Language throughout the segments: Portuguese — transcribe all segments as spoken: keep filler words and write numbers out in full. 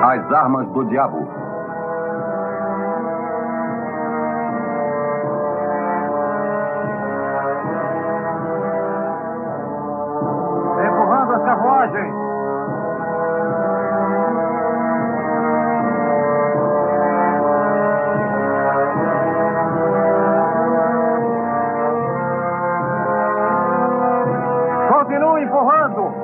As Armas do Diabo. Empurrando as carruagens. Continue empurrando.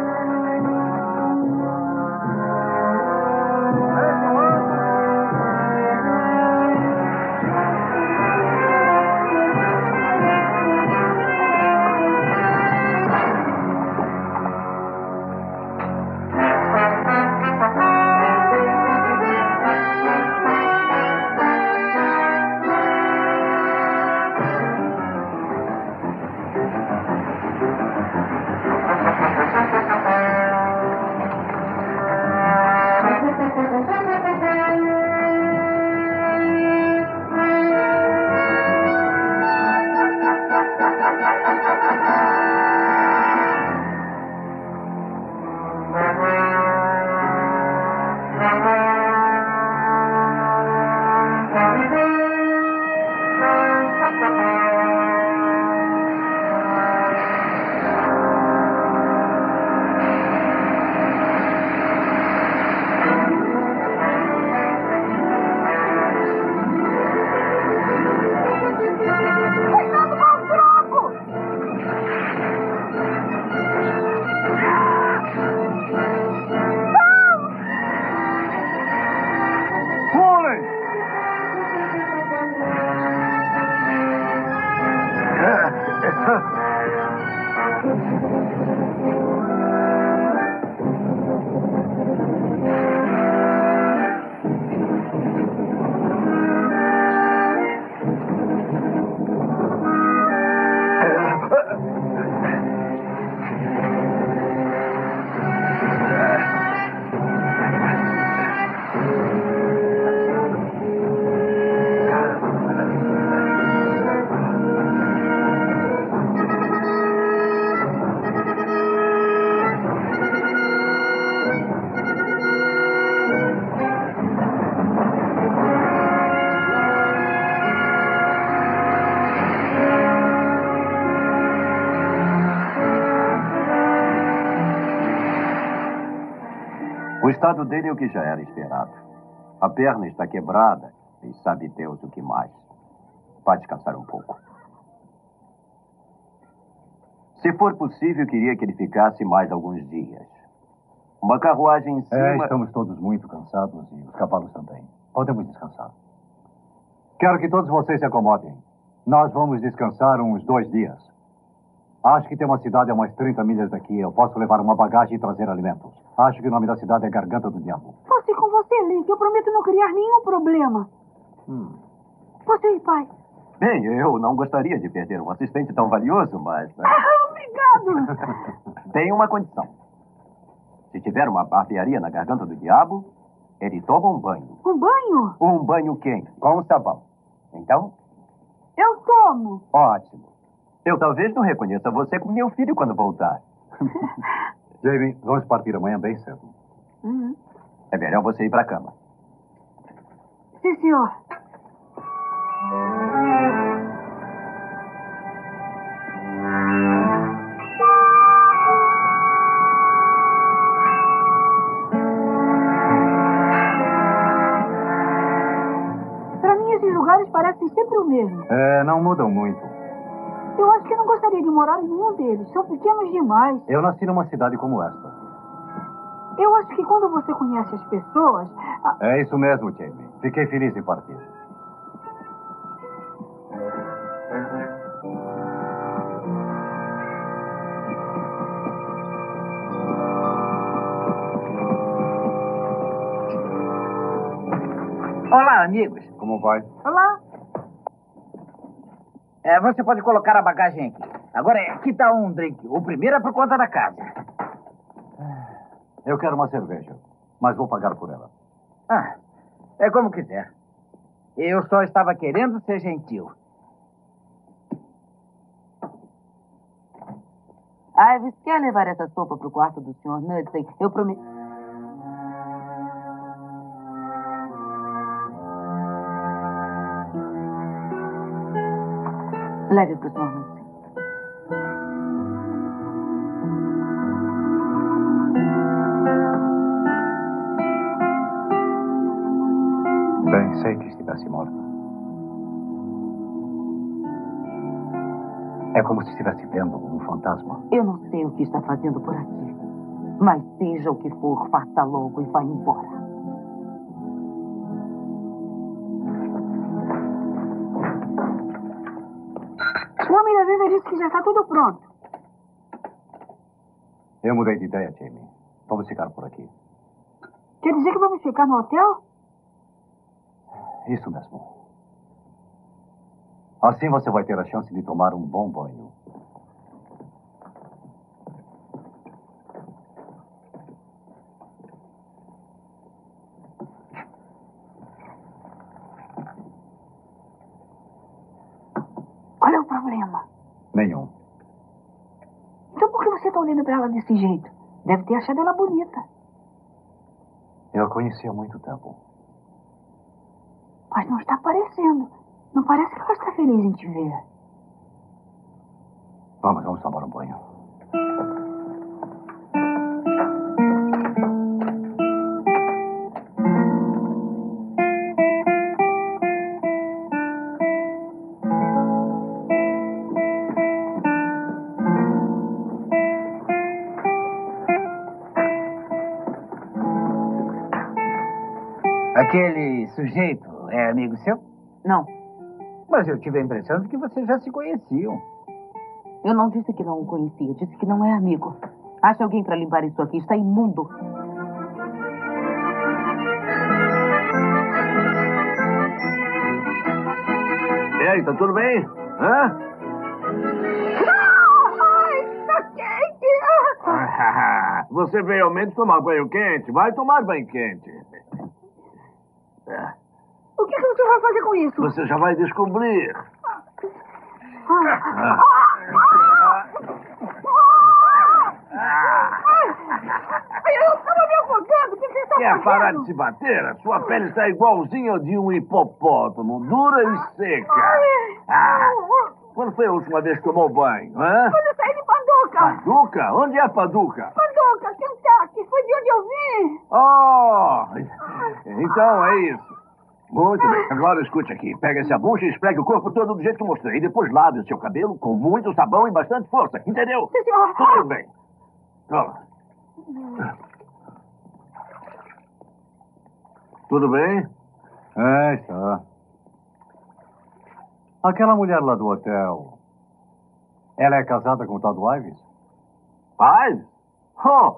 O estado dele é o que já era esperado. A perna está quebrada e sabe Deus o que mais. Vá descansar um pouco. Se for possível, queria que ele ficasse mais alguns dias. Uma carruagem em cima... É, estamos todos muito cansados e os cavalos também. Podemos descansar. Quero que todos vocês se acomodem. Nós vamos descansar uns dois dias. Acho que tem uma cidade a umas trinta milhas daqui. Eu posso levar uma bagagem e trazer alimentos. Acho que o nome da cidade é Garganta do Diabo. Posso ir com você, Link? Eu prometo não criar nenhum problema. Hum. Posso ir, pai? Bem, eu não gostaria de perder um assistente tão valioso, mas... Né? Ah, obrigado! Tem uma condição. Se tiver uma barbearia na Garganta do Diabo, ele toma um banho. Um banho? Um banho quente, com sabão. Então? Eu tomo. Ótimo. Eu talvez não reconheça você como meu filho quando voltar. Jamie, vamos partir amanhã bem cedo. Uhum. É melhor você ir para a cama. Sim, senhor. Para mim, esses lugares parecem sempre o mesmo. É, não mudam muito. Eu acho que não gostaria de morar em nenhum deles. São pequenos demais. Eu nasci numa cidade como esta. Eu acho que quando você conhece as pessoas... A... É isso mesmo, Jamie. Fiquei feliz em partir. Olá, amigos. Como vai? Olá. É, você pode colocar a bagagem aqui. Agora, aqui está um drink. O primeiro é por conta da casa. Eu quero uma cerveja, mas vou pagar por ela. Ah, é como quiser. Eu só estava querendo ser gentil. Ives, quer levar essa sopa para o quarto do senhor Knudsen? Eu prometo... Leve para os Mormons. Pensei que estivesse morta. É como se estivesse vendo um fantasma. Eu não sei o que está fazendo por aqui. Mas seja o que for, faça logo e vá embora. O homem da venda disse que já está tudo pronto. Eu mudei de ideia, Jamie. Vamos ficar por aqui. Quer dizer que vamos ficar no hotel? Isso mesmo. Assim você vai ter a chance de tomar um bom banho. Qual é o problema? Nenhum. Então por que você está olhando para ela desse jeito? Deve ter achado ela bonita. Eu a conheci há muito tempo. Mas não está parecendo. Não parece que ela está feliz em te ver. Vamos, vamos tomar um banho. Aquele sujeito é amigo seu? Não, Mas eu tive a impressão de que vocês já se conheciam. eu não disse que não o conhecia. Disse que não é amigo. Acha alguém para limpar isso aqui. Está imundo. E aí, tá tudo bem? Hã? Ai, está quente! Você veio ao menos tomar banho quente? Vai tomar banho quente. É. O que, que você vai fazer com isso? Você já vai descobrir. Ah. Ai, eu estava me afogando. O que você está Quer fazendo? parar de se bater? A sua pele está igualzinha a de um hipopótamo, dura e seca. Ah, quando foi a última vez que tomou banho, hã? Quando eu saí de Paducah. Paducah? Onde é Paducah? Paducah, Kentucky. Foi de onde eu vim. Oh! Então é isso. Muito bem. Agora escute aqui. Pega essa bucha e esfregue o corpo todo do jeito que eu mostrei. E depois lave o seu cabelo com muito sabão e bastante força. Entendeu? Sim, senhor. Tudo bem. Toma. Tudo bem? É, está. Aquela mulher lá do hotel, ela é casada com o tal do Ives? Ives? Oh,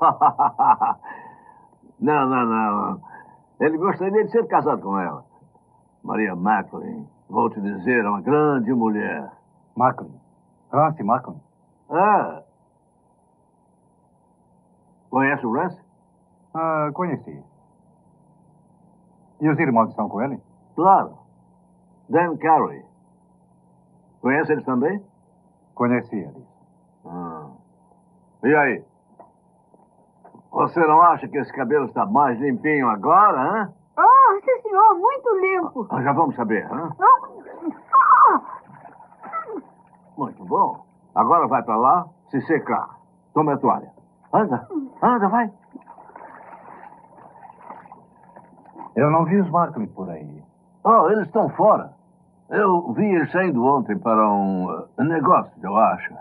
não, não, não. Ele gostaria de ser casado com ela. Maria Macklin, vou te dizer, é uma grande mulher. Macklin. Rance Macklin. Ah. Conhece o Rance? Ah, conheci. E os irmãos estão com ele? Claro. Dan Carey. Conhece eles também? Conheci eles. Ah. E aí? Você não acha que esse cabelo está mais limpinho agora, hã? Oh, sim, senhor. Muito limpo. Ah, já vamos saber, hã? Ah. Muito bom. Agora vai pra lá se secar. Toma a toalha. Anda, anda, vai. Eu não vi os Macklin por aí. Oh, eles estão fora. Eu vi eles saindo ontem para um uh, negócio, eu acho.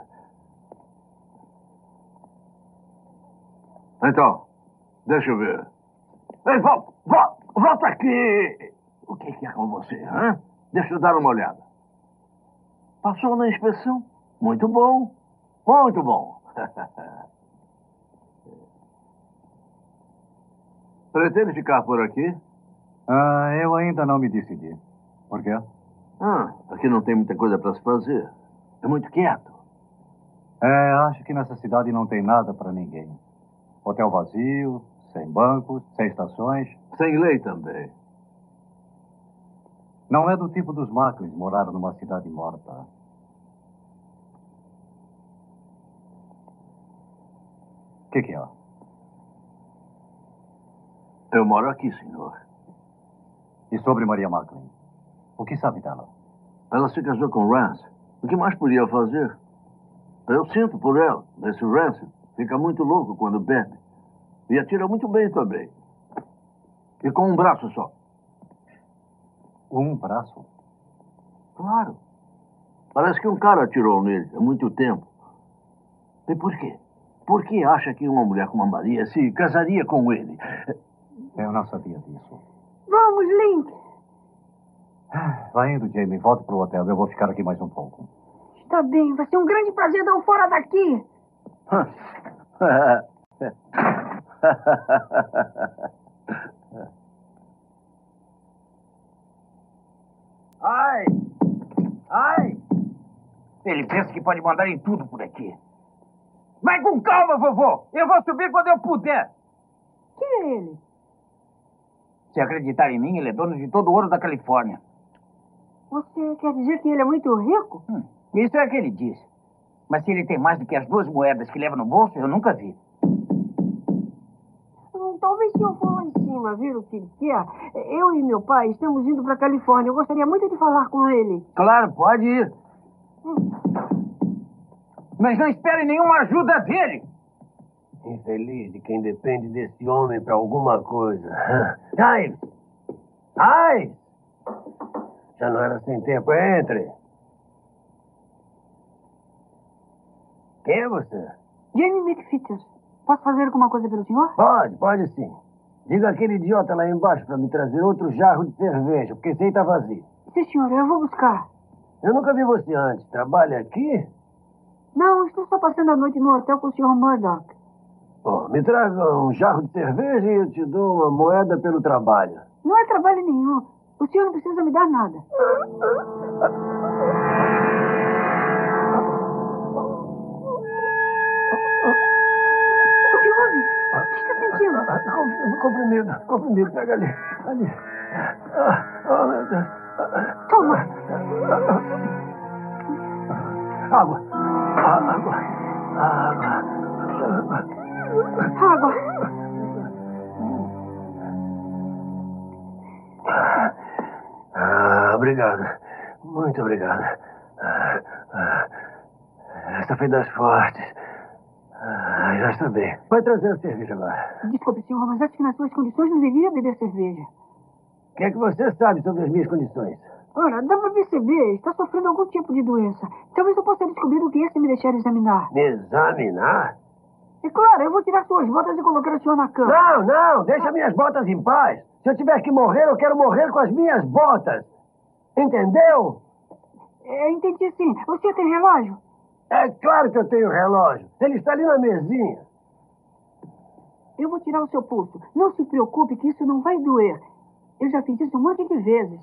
Então, deixa eu ver. Ei, volta, volta, volta aqui! O que que é com você, hã? Deixa eu dar uma olhada. Passou na inspeção? Muito bom, muito bom. Pretende ficar por aqui? Ah, eu ainda não me decidi. Por quê? Ah, aqui não tem muita coisa para se fazer. É muito quieto. É, acho que nessa cidade não tem nada para ninguém. Hotel vazio, sem bancos, sem estações. Sem lei também. Não é do tipo dos Macklin morar numa cidade morta. O que, que é? Eu moro aqui, senhor. E sobre Maria Macklin? O que sabe dela? Ela se casou com Rance. O que mais podia fazer? Eu sinto por ela. Esse Rancid fica muito louco quando bebe. E atira muito bem também. E com um braço só. Um braço? Claro. Parece que um cara atirou nele há muito tempo. E por quê? Por que acha que uma mulher como a Maria se casaria com ele? Eu não sabia disso. Vamos, Link. Vai indo, Jamie. Volta pro hotel. Eu vou ficar aqui mais um pouco. Está bem, vai ser um grande prazer dar um fora daqui. Ai! Ai! Ele pensa que pode mandar em tudo por aqui. Vai com calma, vovô! Eu vou subir quando eu puder. Quem é ele? Se acreditar em mim, ele é dono de todo o ouro da Califórnia. Você quer dizer que ele é muito rico? Hum, isso é o que ele diz. Mas se ele tem mais do que as duas moedas que leva no bolso, eu nunca vi. Hum, talvez se eu for lá em cima ver o que ele quer, eu e meu pai estamos indo para a Califórnia. Eu gostaria muito de falar com ele. Claro, pode ir. Hum. Mas não espere nenhuma ajuda dele. Infeliz de quem depende desse homem para alguma coisa. Ai! Ai! Já não era sem tempo. Entre. Quem é você? Jamie McFeeters. Posso fazer alguma coisa pelo senhor? Pode, pode sim. Diga aquele idiota lá embaixo para me trazer outro jarro de cerveja, porque esse aí tá vazio. Sim, senhor. Eu vou buscar. Eu nunca vi você antes. Trabalha aqui? Não, estou só passando a noite no hotel com o senhor Murdoch. Bom, me traga um jarro de cerveja e eu te dou uma moeda pelo trabalho. Não é trabalho nenhum. O senhor não precisa me dar nada. O que houve? O que está sentindo? Comprimido, comprimido. Pega ali, ali. Oh, meu Deus. Toma. Água. Água. Água. Água. Ah, obrigado. Muito obrigado. Ah, ah, essa foi das fortes. Ah, já estou bem. Vai trazer a cerveja agora. Desculpe, senhor, mas acho que nas suas condições não deveria beber cerveja. O que é que você sabe sobre as minhas condições? Ora, dá para perceber. Está sofrendo algum tipo de doença. Talvez eu possa descobrir o que é se me deixar examinar. Me examinar? É claro, eu vou tirar suas botas e colocar o senhor na cama. Não, não, deixa minhas botas em paz. Se eu tiver que morrer, eu quero morrer com as minhas botas. Entendeu? É, entendi sim. O senhor tem relógio? É claro que eu tenho relógio. Ele está ali na mesinha. Eu vou tirar o seu pulso. Não se preocupe que isso não vai doer. Eu já fiz isso um monte de vezes.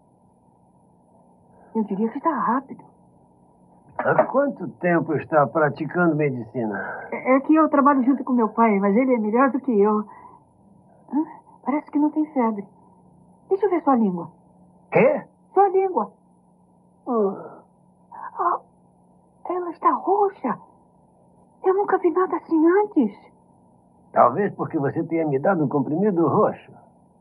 Eu diria que está rápido. Há quanto tempo está praticando medicina? É, é que eu trabalho junto com meu pai, mas ele é melhor do que eu. Hã? Parece que não tem febre. Deixa eu ver sua língua. Quê? Sua língua. Hum. Oh, ela está roxa. Eu nunca vi nada assim antes. Talvez porque você tenha me dado um comprimido roxo.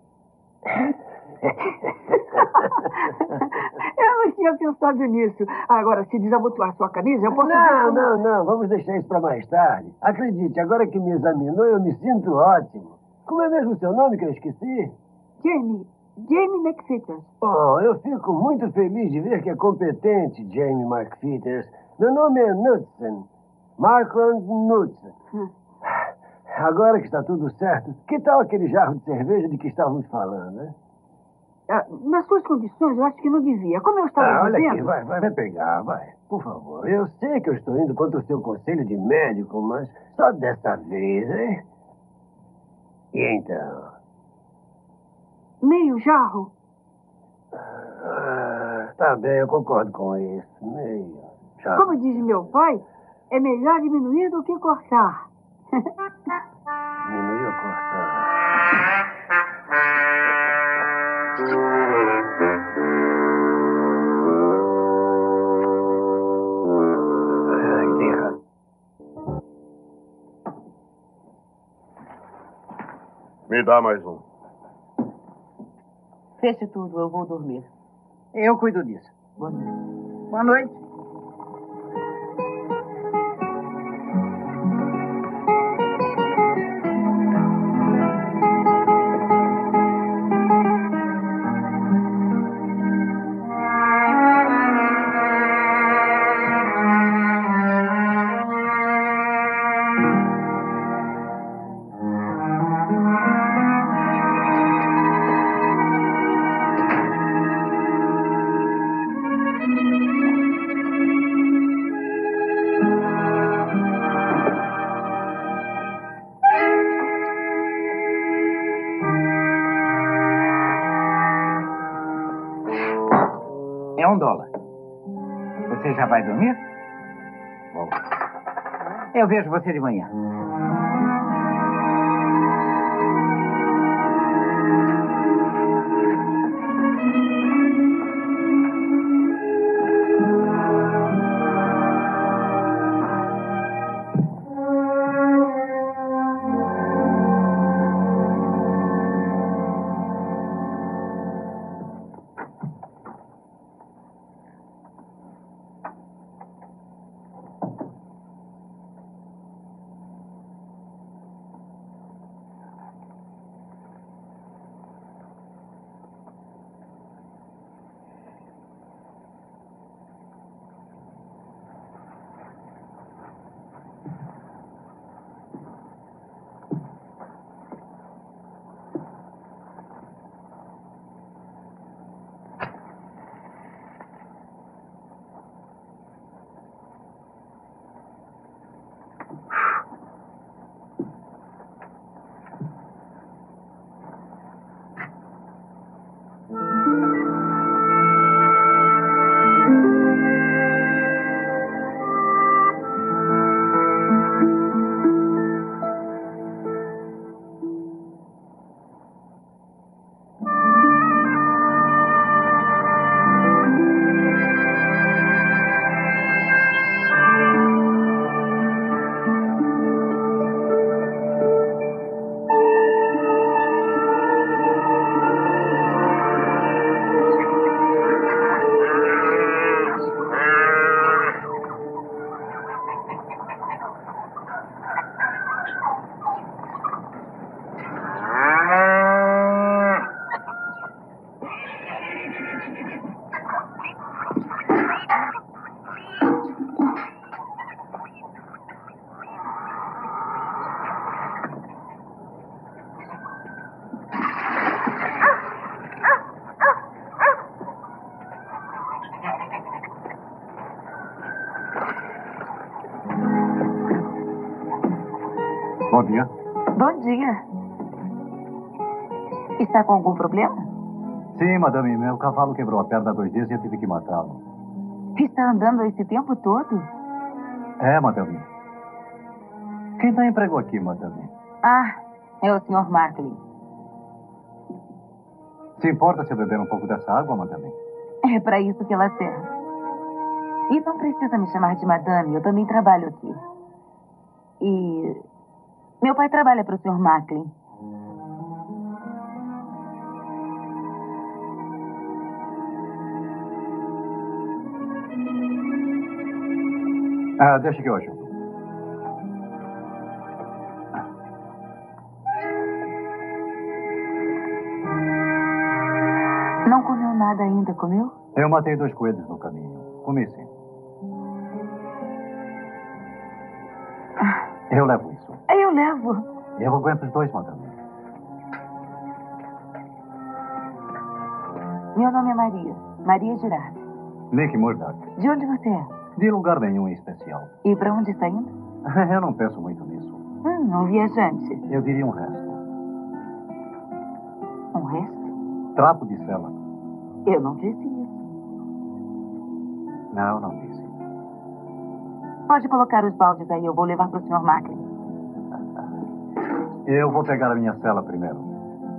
Eu não tinha pensado nisso. Agora, se desabotoar sua camisa, eu posso... Não, como... não, não. Vamos deixar isso para mais tarde. Acredite, agora que me examinou, eu me sinto ótimo. Como é mesmo o seu nome que eu esqueci? Jamie. Jamie McFeeters. Oh, eu fico muito feliz de ver que é competente, Jamie McFeeters. Meu nome é Knudsen. Markland Knudsen. Hum. Agora que está tudo certo, que tal aquele jarro de cerveja de que estávamos falando, né? Ah, nas suas condições, eu acho que não devia. Como eu estava ah, olha dizendo... aqui, vai, vai, vai pegar, vai. Por favor. Eu sei que eu estou indo contra o seu conselho de médico, mas só dessa vez, hein? E então? Meio jarro? Ah, tá bem, eu concordo com isso. Meio jarro. Como diz meu pai, é melhor diminuir do que cortar. Diminuir ou cortar? Ai, tem errado. Me dá mais um. Feche tudo, eu vou dormir. Eu cuido disso. Boa noite. Boa noite. um dólar. Você já vai dormir? Bom. Eu vejo você de manhã. Bom dia. Bom dia. Está com algum problema? Sim, madame. Meu cavalo quebrou a perna há dois dias e eu tive que matá-lo. Está andando esse tempo todo? É, madame. Quem dá emprego aqui, madame? Ah, é o senhor Markley. Se importa se eu beber um pouco dessa água, madame? É para isso que ela serve. E não precisa me chamar de madame, eu também trabalho aqui. E meu pai trabalha para o senhor Markley. Ah, deixa que eu ajudo. Não comeu nada ainda, comeu? Eu matei dois coelhos no caminho. Comi sim. Eu levo isso. Eu levo. Eu aguento os dois, madame. Meu nome é Maria. Maria Girardi. Nick Murdoch. De onde você é? De lugar nenhum em especial. E para onde está indo? Eu não penso muito nisso. Hum, um viajante. Eu diria um resto. Um resto? Trapo de cela. Eu não disse isso. Não, não disse. Pode colocar os baldes aí, eu vou levar para o senhor Markley. Eu vou pegar a minha cela primeiro.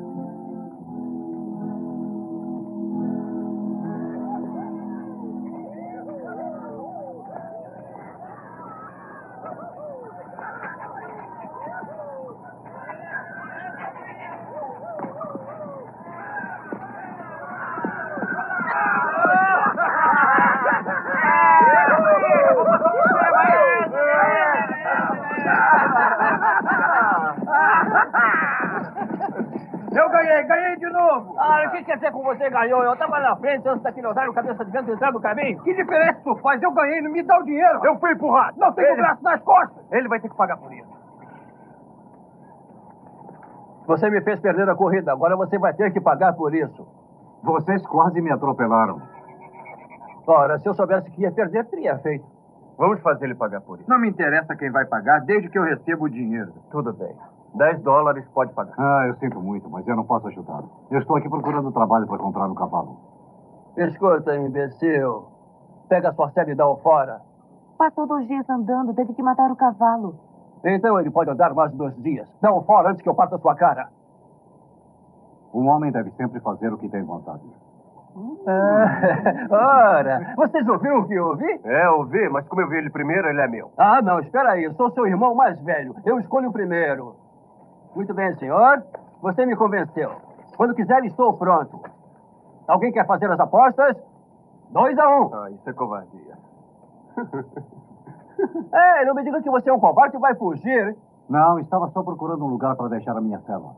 Eu ganhei, ganhei de novo! Ah, o que quer dizer com você ganhou? Eu tava na frente antes daquele otário cabeça de vento entrar no caminho. Que diferença tu faz? Eu ganhei, não me dá o dinheiro. Eu fui empurrado. Não tem o braço nas costas. Ele vai ter que pagar por isso. Você me fez perder a corrida, agora você vai ter que pagar por isso. Vocês quase me atropelaram. Ora, se eu soubesse que ia perder, teria feito. Vamos fazer ele pagar por isso. Não me interessa quem vai pagar, desde que eu receba o dinheiro. Tudo bem. Dez dólares pode pagar. Ah, eu sinto muito, mas eu não posso ajudar. Eu estou aqui procurando trabalho para comprar um cavalo. Escuta, imbecil. Pega sua série e dá-o fora. Passou dois dias andando, teve que matar o cavalo. Então ele pode andar mais dois dias. Dá-o fora antes que eu parta sua cara. Um homem deve sempre fazer o que tem vontade. Ah, ora, vocês ouviram o que eu ouvi? É, ouvi, mas como eu vi ele primeiro, ele é meu. Ah, não, espera aí. Eu sou seu irmão mais velho. Eu escolho o primeiro. Muito bem, senhor. Você me convenceu. Quando quiser, estou pronto. Alguém quer fazer as apostas? Dois a um. Ah, isso é covardia. Ei, não me diga que você é um covarde e vai fugir. Não, estava só procurando um lugar para deixar a minha cela.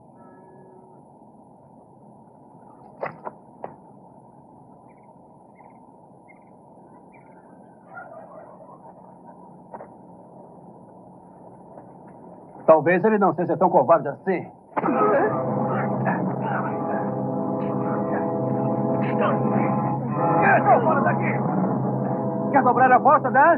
Talvez ele não seja tão covarde assim. Estou fora daqui! Quer dobrar a aposta, Dan?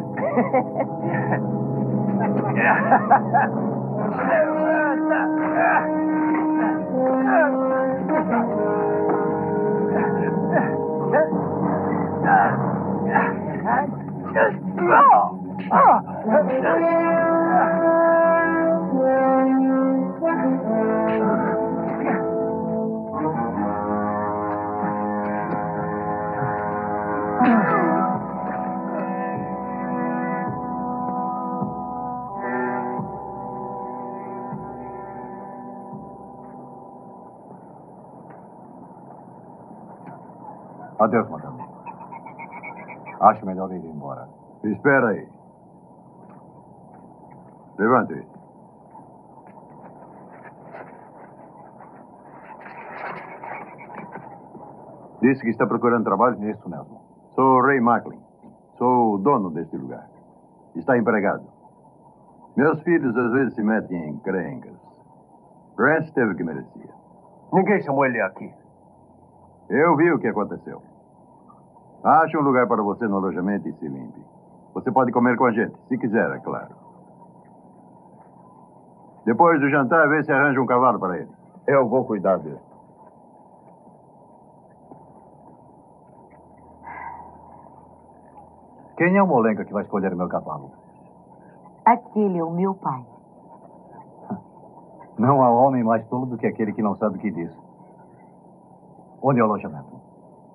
Adeus, madame. Acho melhor ir embora. Espera aí. Levante. Disse que está procurando trabalho? Isso mesmo. Sou Ray Macklin. Sou o dono deste lugar. Está empregado. Meus filhos às vezes se metem em encrencas. Grant teve o que merecia. Ninguém chamou ele aqui. Eu vi o que aconteceu. Ache um lugar para você no alojamento e se limpe. Você pode comer com a gente, se quiser, é claro. Depois do jantar, vê se arranja um cavalo para ele. Eu vou cuidar dele. Quem é o molenga que vai escolher o meu cavalo? Aquele é o meu pai. Não há homem mais tolo do que aquele que não sabe o que diz. Onde é o alojamento?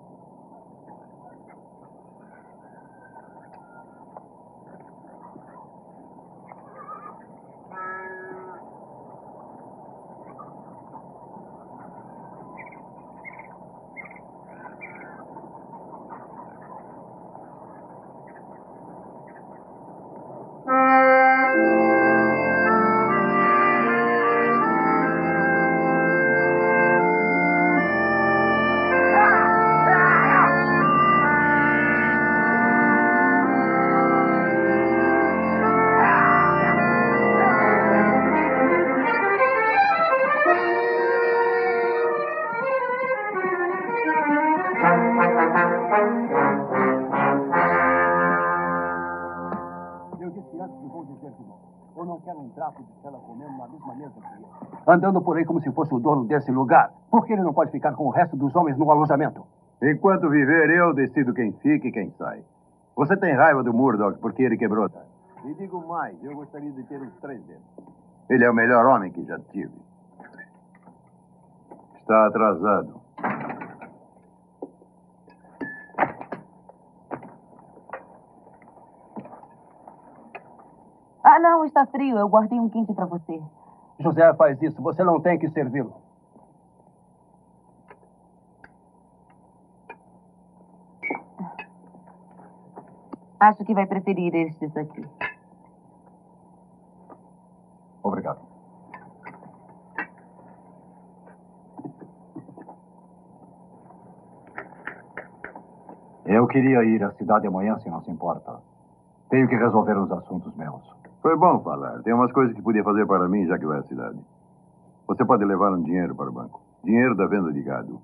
Andando por aí como se fosse o dono desse lugar. Por que ele não pode ficar com o resto dos homens no alojamento? Enquanto viver, eu decido quem fica e quem sai. Você tem raiva do Murdoch porque ele quebrou. E digo mais, eu gostaria de ter uns três deles. Ele é o melhor homem que já tive. Está atrasado. Ah, não, está frio. Eu guardei um quente para você. José faz isso. Você não tem que servi-lo. Acho que vai preferir estes aqui. Obrigado. Eu queria ir à cidade amanhã, se não se importa. Tenho que resolver uns assuntos meus. Foi bom falar. Tem umas coisas que podia fazer para mim, já que vai à cidade. Você pode levar um dinheiro para o banco. Dinheiro da venda de gado.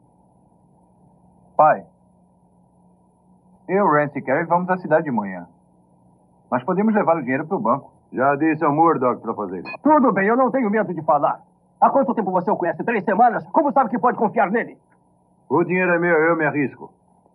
Pai, eu, Rance e Carrie vamos à cidade de manhã. Mas podemos levar o dinheiro para o banco. Já disse ao Murdoch para fazer isso. Tudo bem, eu não tenho medo de falar. Há quanto tempo você o conhece? Três semanas? Como sabe que pode confiar nele? O dinheiro é meu, eu me arrisco.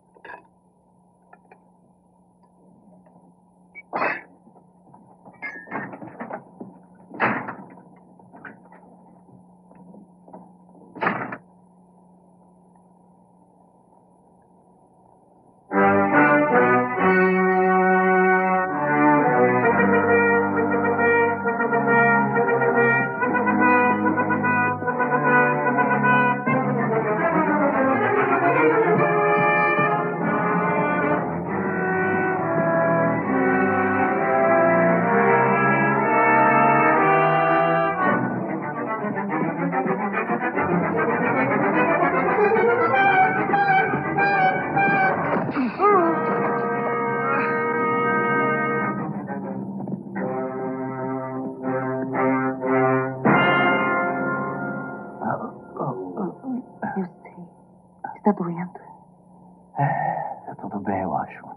Eu sei. Está doendo. É, tudo bem, eu acho.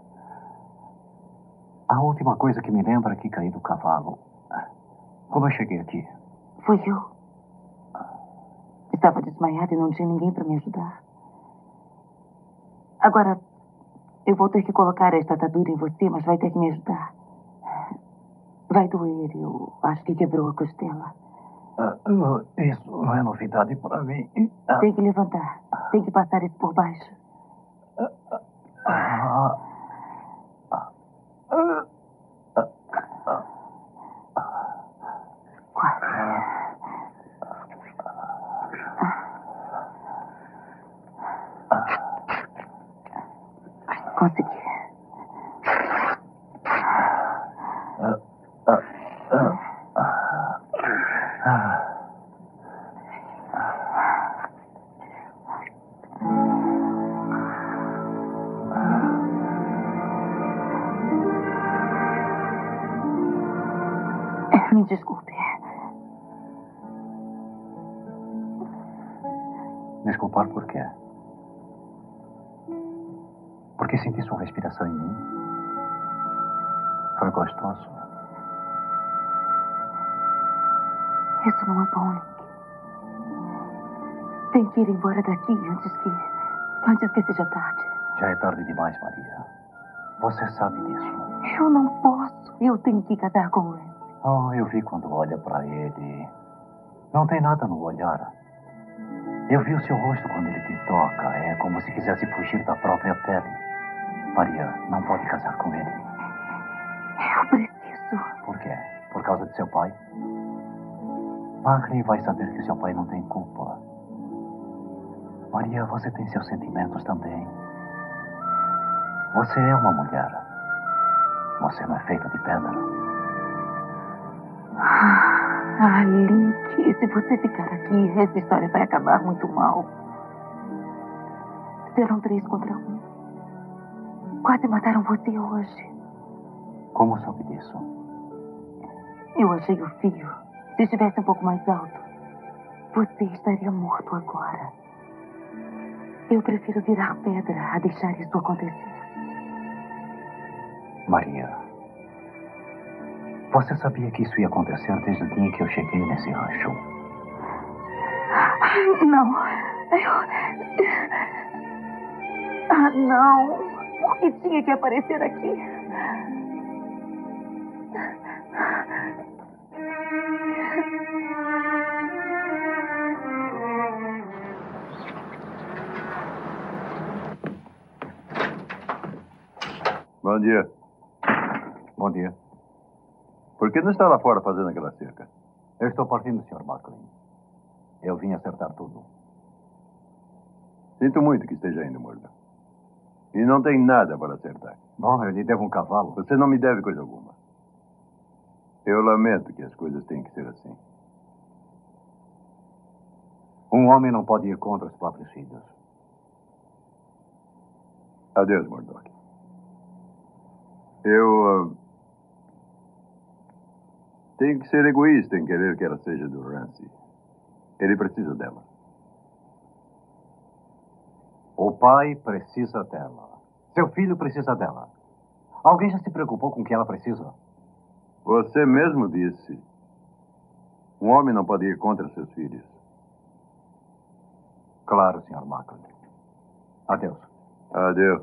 A última coisa que me lembra é que caí do cavalo. Como eu cheguei aqui? Foi eu. Estava desmaiada e não tinha ninguém para me ajudar. Agora, eu vou ter que colocar esta atadura em você, mas vai ter que me ajudar. Vai doer, eu acho que quebrou a costela. Ah, uh, isso não é novidade para mim. Ah, Tem que levantar. Tem que passar isso por baixo. ah, ah, ah, Quatro. Consegui. Me desculpe. Desculpar por quê? Porque senti sua respiração em mim. Foi gostoso. Isso não é bom, Nick. Tem que ir embora daqui antes que... Antes que seja tarde. Já é tarde demais, Maria. Você sabe disso. Eu não posso. Eu tenho que casar com ele. Oh, eu vi quando olha para ele. Não tem nada no olhar. Eu vi o seu rosto quando ele te toca. É como se quisesse fugir da própria pele. Maria, não pode casar com ele. Eu preciso. Por quê? Por causa de seu pai? Magni vai saber que seu pai não tem culpa. Maria, você tem seus sentimentos também. Você é uma mulher. Você não é feita de pedra. Ah, Link, se você ficar aqui, essa história vai acabar muito mal. Serão três contra um. Quase mataram você hoje. Como soube disso? Eu achei o fio. Se estivesse um pouco mais alto, você estaria morto agora. Eu prefiro virar pedra a deixar isso acontecer. Maria, você sabia que isso ia acontecer desde o dia em que eu cheguei nesse rancho? Não. Eu... Ah, não. Por que tinha que aparecer aqui? Bom dia. Bom dia. Por que não está lá fora fazendo aquela cerca? Eu estou partindo, senhor Marklin. Eu vim acertar tudo. Sinto muito que esteja indo, Morgan. E não tem nada para acertar. Bom, eu lhe devo um cavalo. Você não me deve coisa alguma. Eu lamento que as coisas tenham que ser assim. Um homem não pode ir contra os próprios filhos. Adeus, Murdoch. Eu... Uh, tenho que ser egoísta em querer que ela seja do Ramsay. Ele precisa dela. O pai precisa dela. Seu filho precisa dela. Alguém já se preocupou com o que ela precisa? Você mesmo disse. Um homem não pode ir contra seus filhos. Claro, senhor Marklin. Adeus. Adeus.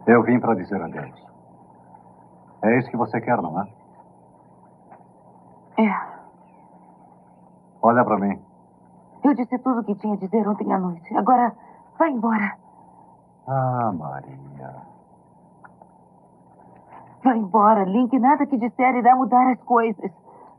Eu vim para dizer adeus. É isso que você quer, não é? É. Olha para mim. Eu disse tudo o que tinha a dizer ontem à noite. Agora, vai embora. Ah, Maria. Vai embora, Link. Nada que disser irá mudar as coisas.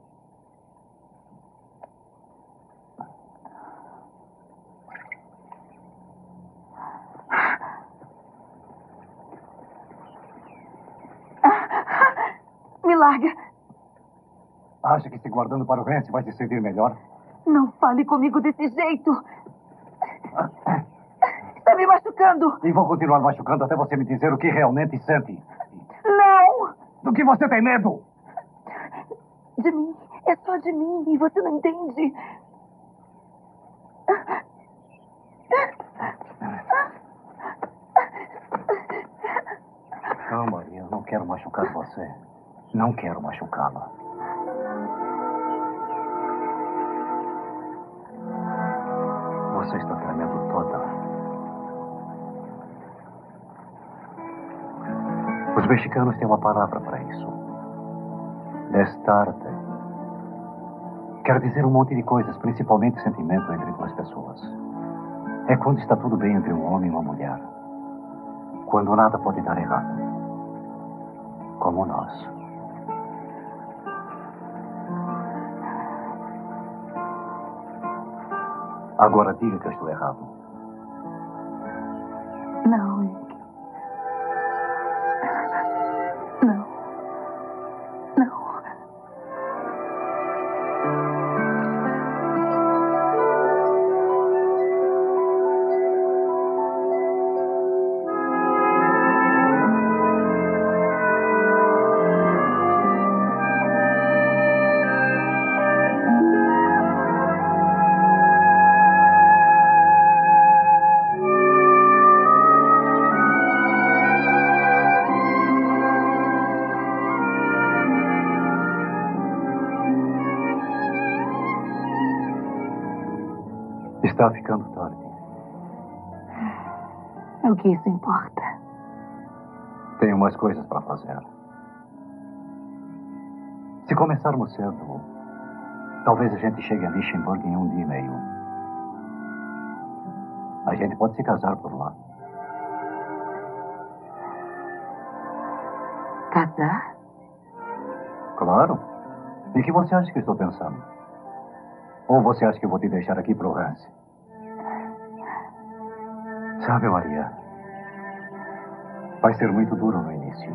Me larga. Acha que se guardando para o Rance vai se sentir melhor? Não fale comigo desse jeito. Está me machucando. E vou continuar machucando até você me dizer o que realmente sente. Não. Do que você tem medo? De mim. É só de mim. E você não entende. Não, Maria, eu não quero machucar você. Não quero machucá-la. Você está tremendo toda. Os mexicanos têm uma palavra para isso. Destarte. Quer dizer um monte de coisas, principalmente sentimento entre duas pessoas. É quando está tudo bem entre um homem e uma mulher. Quando nada pode dar errado. Como nós. Agora diga que eu estou errado. Não, Link. Não. Não. Está ficando tarde. O que isso importa? Tenho mais coisas para fazer. Se começarmos cedo, talvez a gente chegue a Lichtenburg em um dia e meio. A gente pode se casar por lá. Casar? Claro. E que você acha que estou pensando? Ou você acha que eu vou te deixar aqui para o Rance? Sabe, Maria, vai ser muito duro no início.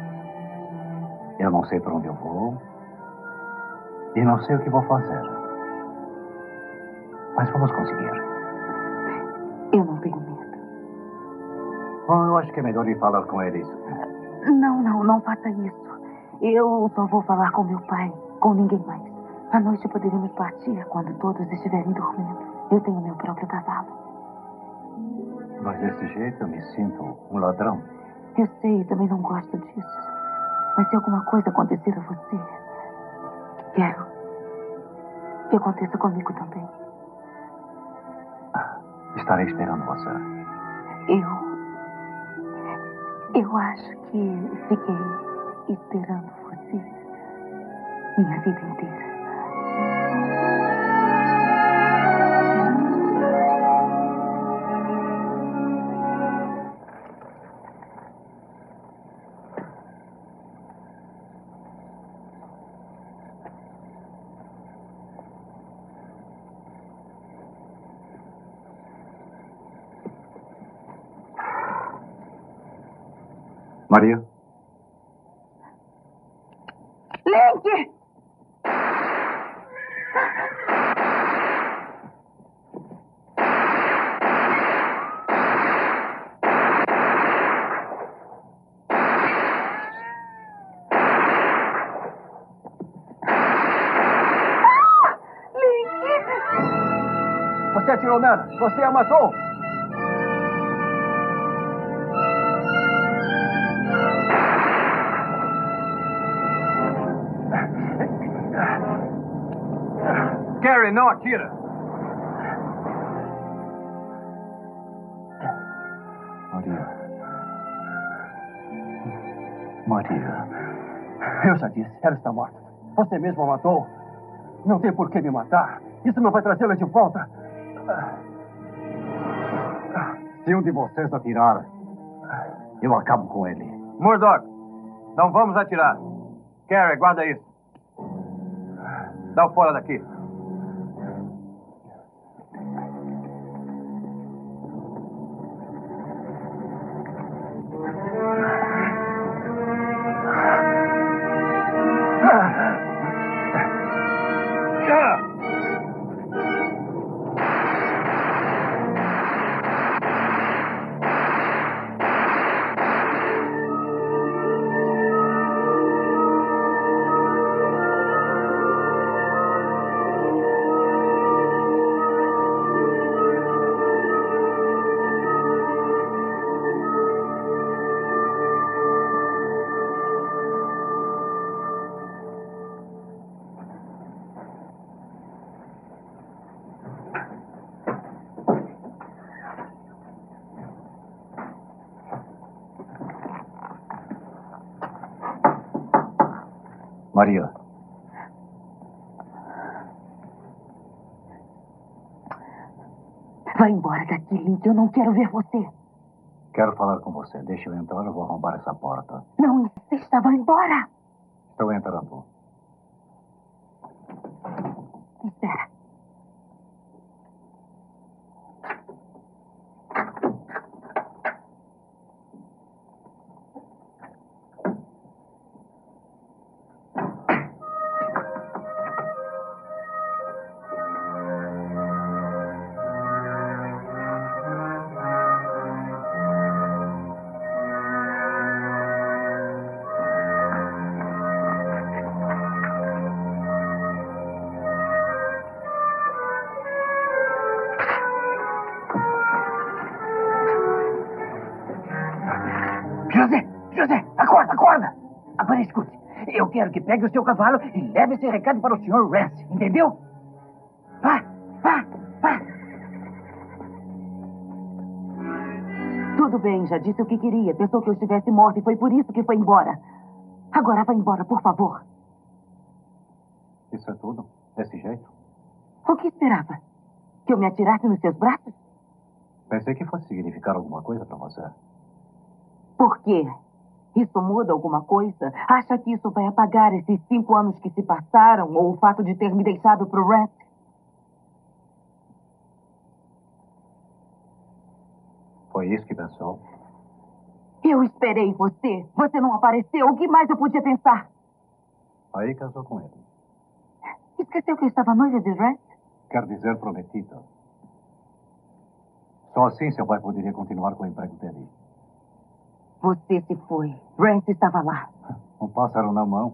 Eu não sei para onde eu vou e não sei o que vou fazer. Mas vamos conseguir. Eu não tenho medo. Bom, eu acho que é melhor ir falar com eles. Não, não, não faça isso. Eu só vou falar com meu pai, com ninguém mais. À noite poderíamos partir quando todos estiverem dormindo. Eu tenho meu próprio cavalo. Mas desse jeito eu me sinto um ladrão. Eu sei, também não gosto disso. Mas se alguma coisa acontecer a você, quero que aconteça comigo também. Estarei esperando você. Eu... Eu acho que fiquei esperando você minha vida inteira. Maria? Link! Você atirou nela. Você a matou. Gary, não atira. Maria. Maria. Eu já disse, ela está morta. Você mesmo a matou. Não tem por que me matar. Isso não vai trazê-la de volta. Se um de vocês atirar, eu acabo com ele. Murdoch, não vamos atirar. Carrie, guarda isso. Dá-o fora daqui. Maria. Vai embora daqui, Link. Eu não quero ver você. Quero falar com você. Deixa eu entrar, eu vou arrombar essa porta. Não insista, vai embora. Estou entrando. Espera. José, José, acorda, acorda. Agora escute. Eu quero que pegue o seu cavalo e leve esse recado para o senhor Rance, entendeu? Vá, vá, vá. Tudo bem, já disse o que queria. Pensou que eu estivesse morta e foi por isso que foi embora. Agora vá embora, por favor. Isso é tudo? Desse jeito? O que esperava? Que eu me atirasse nos seus braços? Pensei que fosse significar alguma coisa para você. Por quê? Isso muda alguma coisa? Acha que isso vai apagar esses cinco anos que se passaram ou o fato de ter me deixado pro Rance? Foi isso que pensou? Eu esperei você. Você não apareceu. O que mais eu podia pensar? Aí casou com ele. Esqueceu que eu estava noiva de Rance? Quer dizer prometida. Só assim seu pai poderia continuar com o emprego dele. Você se foi. Rance estava lá. Um pássaro na mão.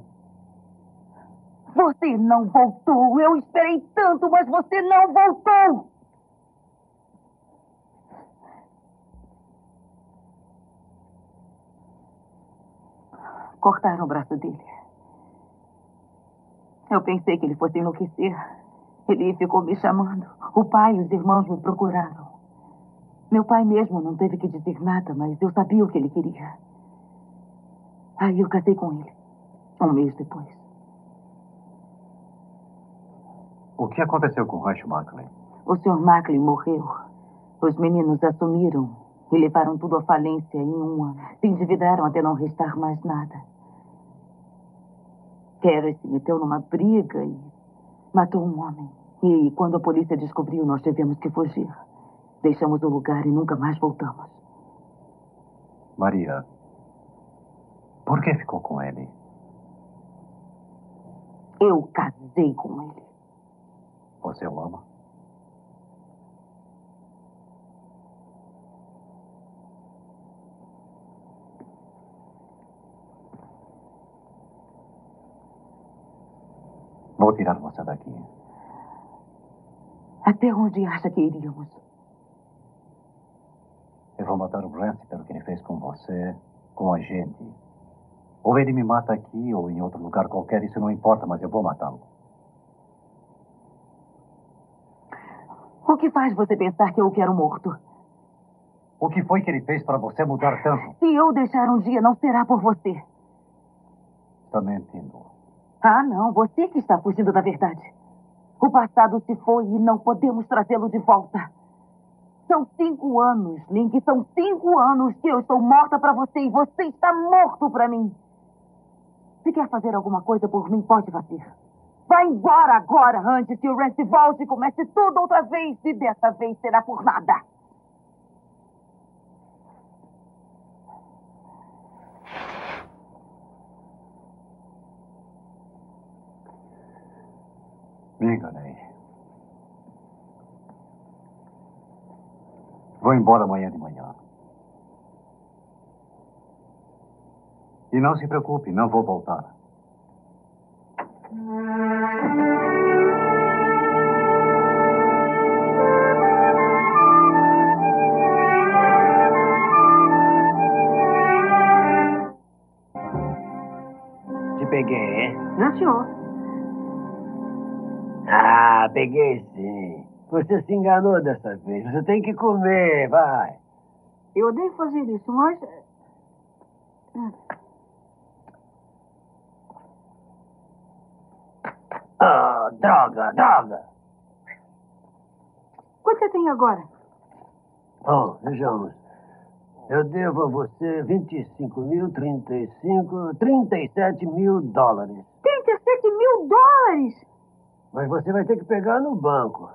Você não voltou. Eu esperei tanto, mas você não voltou. Cortaram o braço dele. Eu pensei que ele fosse enlouquecer. Ele ficou me chamando. O pai e os irmãos me procuraram. Meu pai mesmo não teve que dizer nada, mas eu sabia o que ele queria. Aí eu casei com ele. Um mês depois. O que aconteceu com o Rancho Macklin? O senhor Macklin morreu. Os meninos assumiram e levaram tudo à falência em um ano. Se endividaram até não restar mais nada. Carrie se meteu numa briga e matou um homem. E quando a polícia descobriu, nós tivemos que fugir. Deixamos o lugar e nunca mais voltamos. Maria, por que ficou com ele? Eu casei com ele. Você o ama? Vou tirar você daqui. Até onde acha que iríamos? Eu vou matar o Rance pelo que ele fez com você, com a gente. Ou ele me mata aqui ou em outro lugar qualquer, isso não importa, mas eu vou matá-lo. O que faz você pensar que eu o quero morto? O que foi que ele fez para você mudar tanto? Se eu deixar um dia, não será por você. Está mentindo. Ah, não. Você que está fugindo da verdade. O passado se foi e não podemos trazê-lo de volta. São cinco anos, Link. São cinco anos que eu estou morta para você e você está morto para mim. Se quer fazer alguma coisa por mim, pode fazer. Vai embora agora, antes que o Rance volte e comece tudo outra vez. E dessa vez será por nada. Me enganei. Vou embora amanhã de manhã. E não se preocupe, não vou voltar. Te peguei, hein? Não, senhor. Ah, peguei sim. Você se enganou dessa vez. Você tem que comer, vai. Eu odeio fazer isso, mas... Ah, droga, droga. Quanto você tem agora? Bom, vejamos. Eu devo a você vinte e cinco mil, trinta e cinco, trinta e sete mil dólares. trinta e sete mil dólares? Mas você vai ter que pegar no banco.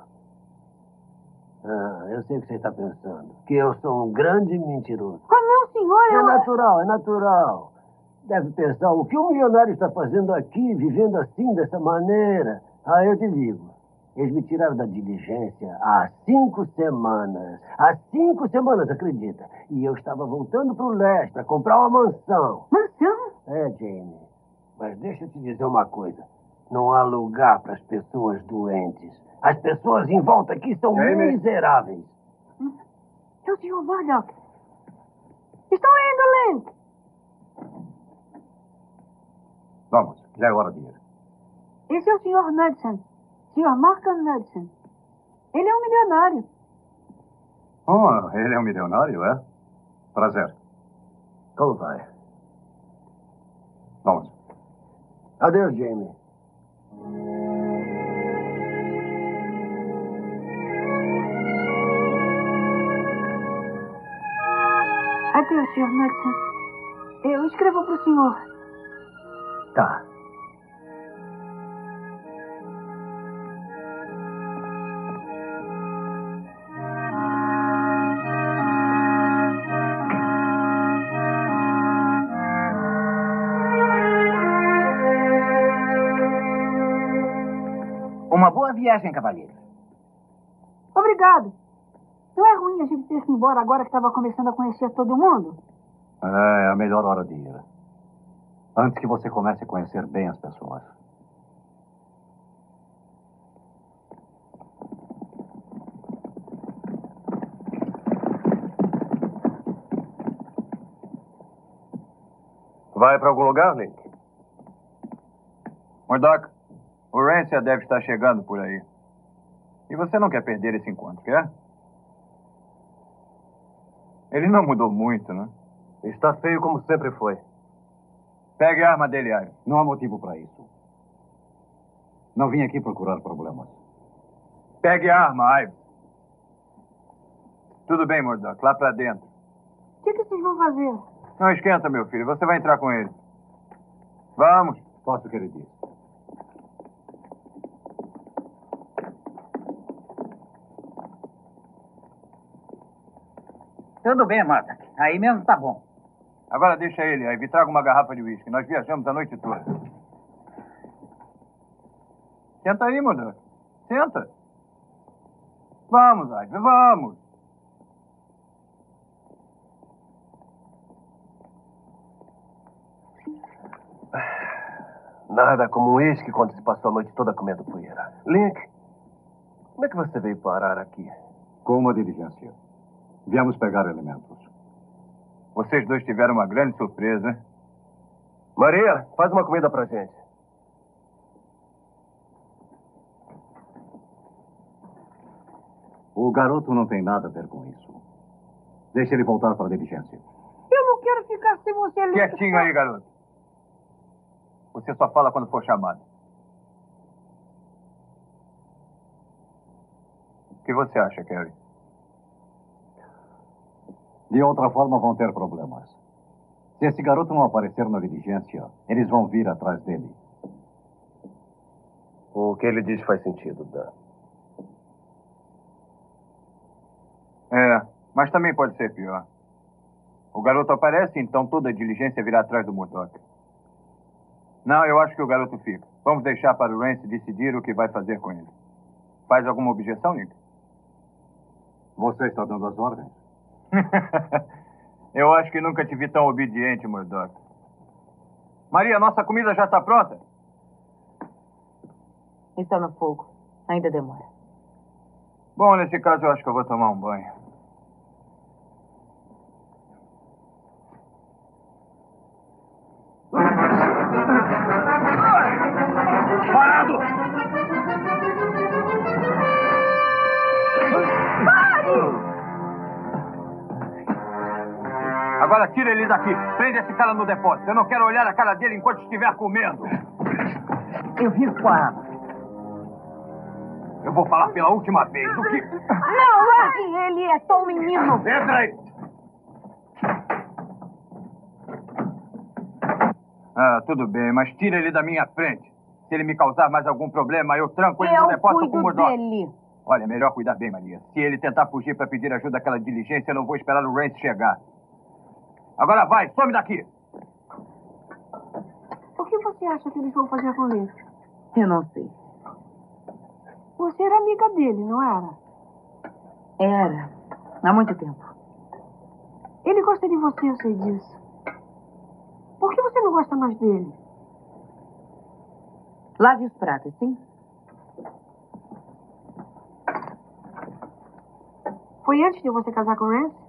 Ah, eu sei o que você está pensando. Que eu sou um grande mentiroso. Ah, não, senhor. É Eu... natural, é natural. Deve pensar o que um milionário está fazendo aqui, vivendo assim, dessa maneira. Ah, eu te digo. Eles me tiraram da diligência há cinco semanas. Há cinco semanas, acredita. E eu estava voltando para o leste para comprar uma mansão. Mansão? É, Jamie. Mas deixa eu te dizer uma coisa. Não há lugar para as pessoas doentes. As pessoas em volta aqui são Jamie. miseráveis. É o senhor Murdoch. Estão indo, Link. Vamos, já é hora de ir. Esse é o senhor Knudsen. senhor Markham Knudsen. Ele é um milionário. Oh, ele é um milionário, é? Prazer. Como vai? Vamos. Adeus, Jamie. Adeus, senhor Knudsen. Eu escrevo para o senhor. Tá. Uma boa viagem, cavalheiro. Obrigado. Não é ruim a gente ter que ir embora agora que estava começando a conhecer todo mundo? É, é a melhor hora de ir. Antes que você comece a conhecer bem as pessoas. Vai para algum lugar, Link? Murdoch, o Rancia deve estar chegando por aí. E você não quer perder esse encontro, quer? Ele não mudou muito, né? Está feio como sempre foi. Pegue a arma dele, Ivan. Não há motivo para isso. Não vim aqui procurar problemas. Pegue a arma, Ivan. Tudo bem, Murdoch. Lá pra dentro. O que, que vocês vão fazer? Não esquenta, meu filho. Você vai entrar com ele. Vamos. Faça o que ele diz. Tudo bem, Murdoch. Aí mesmo tá bom. Agora deixa ele, Ivy. Traga uma garrafa de uísque. Nós viajamos a noite toda. Senta aí, Murdoch. Senta. Vamos, Ivy. Vamos. Nada como um uísque quando se passou a noite toda comendo poeira. Link, como é que você veio parar aqui? Com uma diligência. Viemos pegar elementos. Vocês dois tiveram uma grande surpresa, hein? Maria, faz uma comida pra gente. O garoto não tem nada a ver com isso. Deixe ele voltar para a diligência. Eu não quero ficar sem você, Link. Quietinho aí, garoto. Você só fala quando for chamado. O que você acha, Carrie? De outra forma, vão ter problemas. Se esse garoto não aparecer na diligência, eles vão vir atrás dele. O que ele diz faz sentido, Dan. É, mas também pode ser pior. O garoto aparece, então toda a diligência virá atrás do Murdoch. Não, eu acho que o garoto fica. Vamos deixar para o Rance decidir o que vai fazer com ele. Faz alguma objeção, Nick? Você está dando as ordens? Eu acho que nunca te vi tão obediente, Murdoch. Maria, nossa comida já está pronta? Está no fogo. Ainda demora. Bom, nesse caso eu acho que eu vou tomar um banho. Parado! Agora tira ele daqui. Prende esse cara no depósito. Eu não quero olhar a cara dele enquanto estiver comendo. Eu vi com a arma. Eu vou falar pela última vez. O que... Não, largue ele. É só um menino. Entra aí. Ah, tudo bem, mas tira ele da minha frente. Se ele me causar mais algum problema, eu tranco ele Eu no depósito com o cuido Murdoch. dele. Olha, é melhor cuidar bem, Maria. Se ele tentar fugir para pedir ajuda àquela diligência, eu não vou esperar o Rance chegar. Agora vai, some daqui. O que você acha que eles vão fazer com ele? Eu não sei. Você era amiga dele, não era? Era. Há muito tempo. Ele gosta de você, eu sei disso. Por que você não gosta mais dele? Lave os pratos, sim? Foi antes de você casar com o Rance?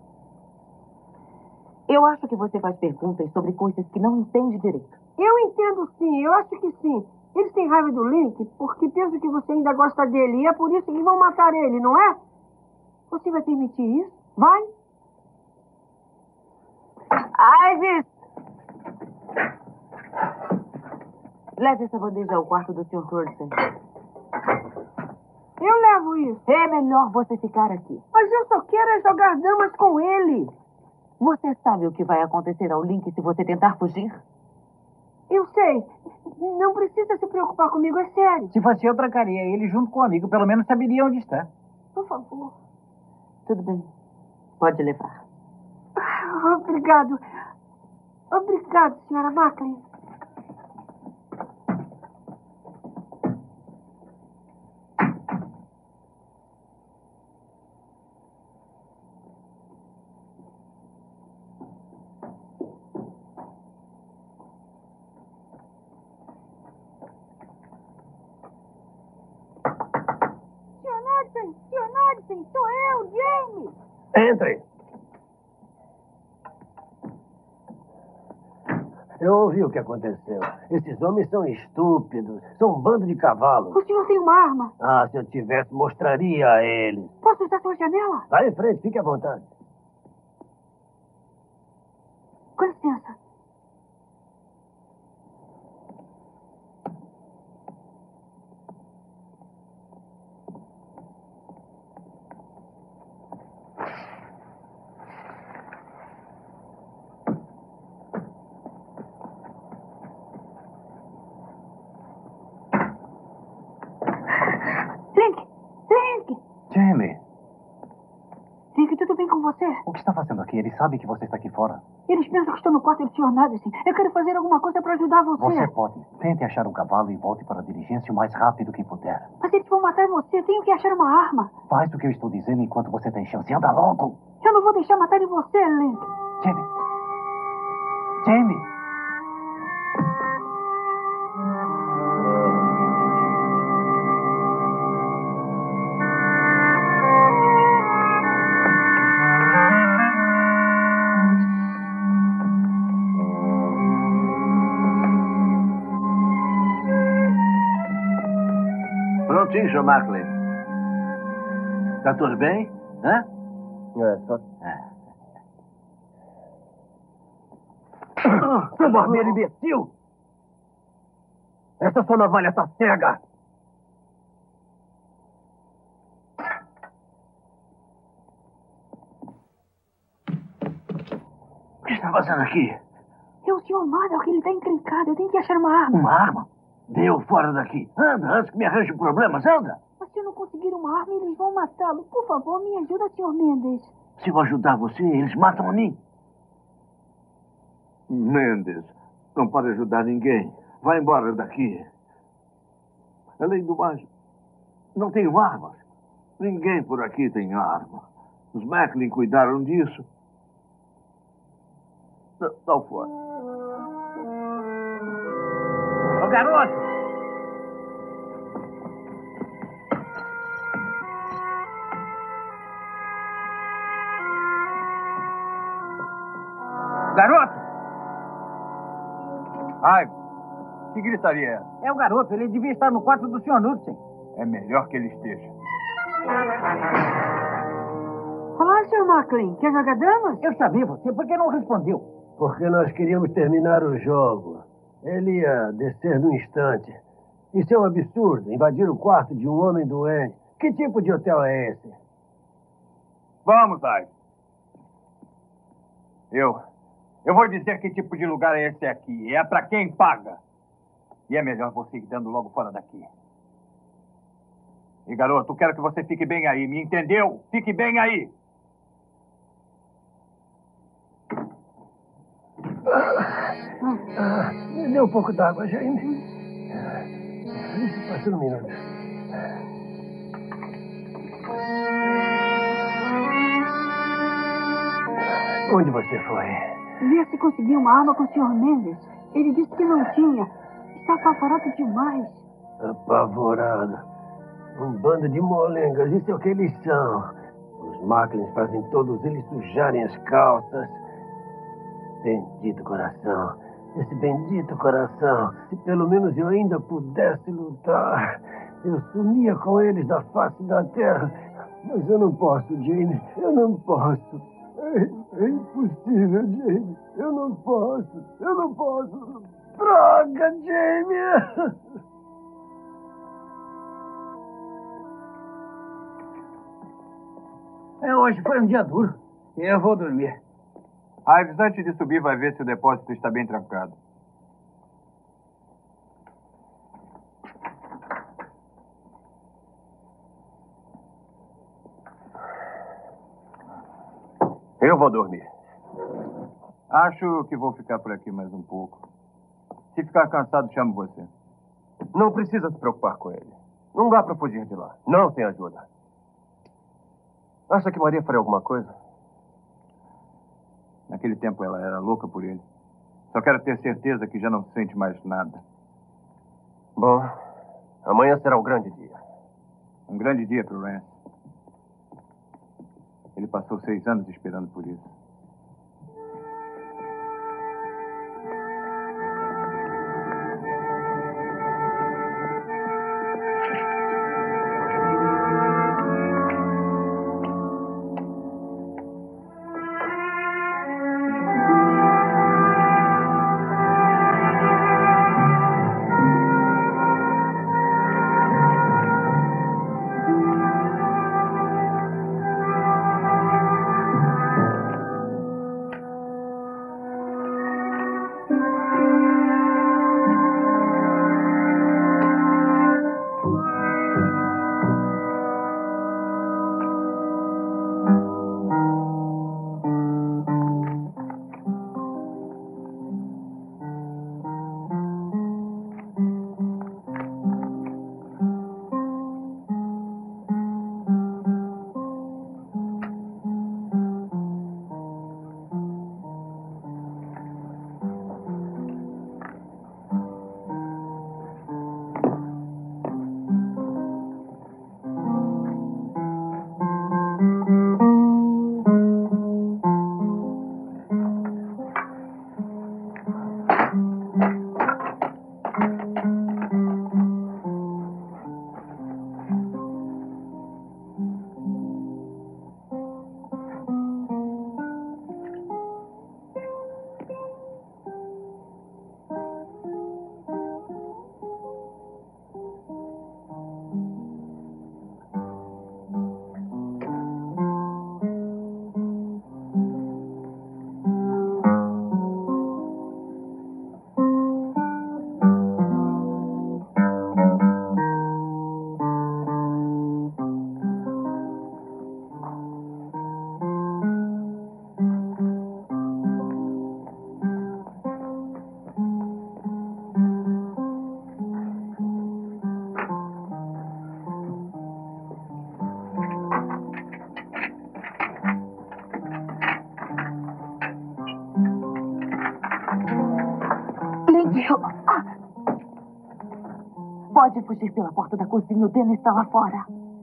Eu acho que você faz perguntas sobre coisas que não entende direito. Eu entendo sim, eu acho que sim. Eles têm raiva do Link porque pensam que você ainda gosta dele e é por isso que vão matar ele, não é? Você vai permitir isso? Vai? Ives! Leve essa bandeja ao quarto do senhor Crutzen. Eu levo isso. É melhor você ficar aqui. Mas eu só quero é jogar damas com ele. Você sabe o que vai acontecer ao Link se você tentar fugir? Eu sei. Não precisa se preocupar comigo, é sério. Se fosse eu, trancaria ele junto com o amigo. Pelo menos saberia onde está. Por favor. Tudo bem. Pode levar. Obrigado. Obrigado, senhora Macklin. senhor Nodson, sou eu, Jamie. Entre. Eu ouvi o que aconteceu. Esses homens são estúpidos. São um bando de cavalos. O senhor tem uma arma. Ah, se eu tivesse, mostraria a eles. Posso usar sua janela? Vai em frente, fique à vontade. Com licença. Jamie, Link, tudo bem com você? o que está fazendo aqui? Ele sabe que você está aqui fora. Eles pensam que estou no quarto do senhor Madison. Eu quero fazer alguma coisa para ajudar você. Você pode. Tente achar um cavalo e volte para a diligência o mais rápido que puder. Mas eles vão matar você. Tenho que achar uma arma. Faz o que eu estou dizendo enquanto você tem chance. Anda logo. Eu não vou deixar matarem você, Link. Jamie. Jamie. Prontinho, senhor Macklin. Tá tudo bem? Hã? É, só... Seu barbeiro imbecil! Essa sua navalha tá cega! O que está fazendo aqui? É o senhor Marvel que ele tá encrencado. Eu tenho que achar uma arma. Uma arma? Deu fora daqui. Anda, antes que me arranje problemas, anda. Mas se eu não conseguir uma arma, eles vão matá-lo. Por favor, me ajuda, senhor Mendes. Se eu ajudar você, eles matam a mim. Mendes, não pode ajudar ninguém. Vai embora daqui. Além do mais, não tenho armas. Ninguém por aqui tem arma. Os Macklin cuidaram disso. Dá fora. Ô, garoto! Garoto! Ai, que gritaria é essa? É o garoto. Ele devia estar no quarto do senhor Knudsen. É melhor que ele esteja. Olá, senhor Macklin. Quer jogar damas? Eu sabia você. Por que não respondeu? Porque nós queríamos terminar o jogo. Ele ia descer num instante. Isso é um absurdo. Invadir o quarto de um homem doente. Que tipo de hotel é esse? Vamos, Ai. Eu... Eu vou dizer que tipo de lugar é esse aqui. É pra quem paga. E é melhor você ir dando logo fora daqui. E, garoto, quero que você fique bem aí. Me entendeu? Fique bem aí. Ah, me dê um pouco d'água, Jaime. Isso, passa um minuto. Onde você foi? Ver se conseguiu uma arma com o senhor Mendes. Ele disse que não tinha. Está apavorado demais. Apavorado. Um bando de molengas. Isso é o que eles são. Os Macklins fazem todos eles sujarem as calças. Bendito coração. Esse bendito coração. Se pelo menos eu ainda pudesse lutar, eu sumia com eles da face da terra. Mas eu não posso, Jane. Eu não posso. É, é impossível, Jane. Eu não posso. Eu não posso. Droga, Jane! É, hoje foi um dia duro. Eu vou dormir. Ives, antes de subir, vai ver se o depósito está bem trancado. Eu vou dormir. Acho que vou ficar por aqui mais um pouco. Se ficar cansado, chamo você. Não precisa se preocupar com ele. Não dá para fugir de lá. Não sem ajuda. Acha que Maria faria alguma coisa? Naquele tempo ela era louca por ele. Só quero ter certeza que já não sente mais nada. Bom, amanhã será um grande dia. Um grande dia para o Rance. Ele passou seis anos esperando por isso. Eu... Ah! Pode fugir pela porta da cozinha. O Dennis está lá fora.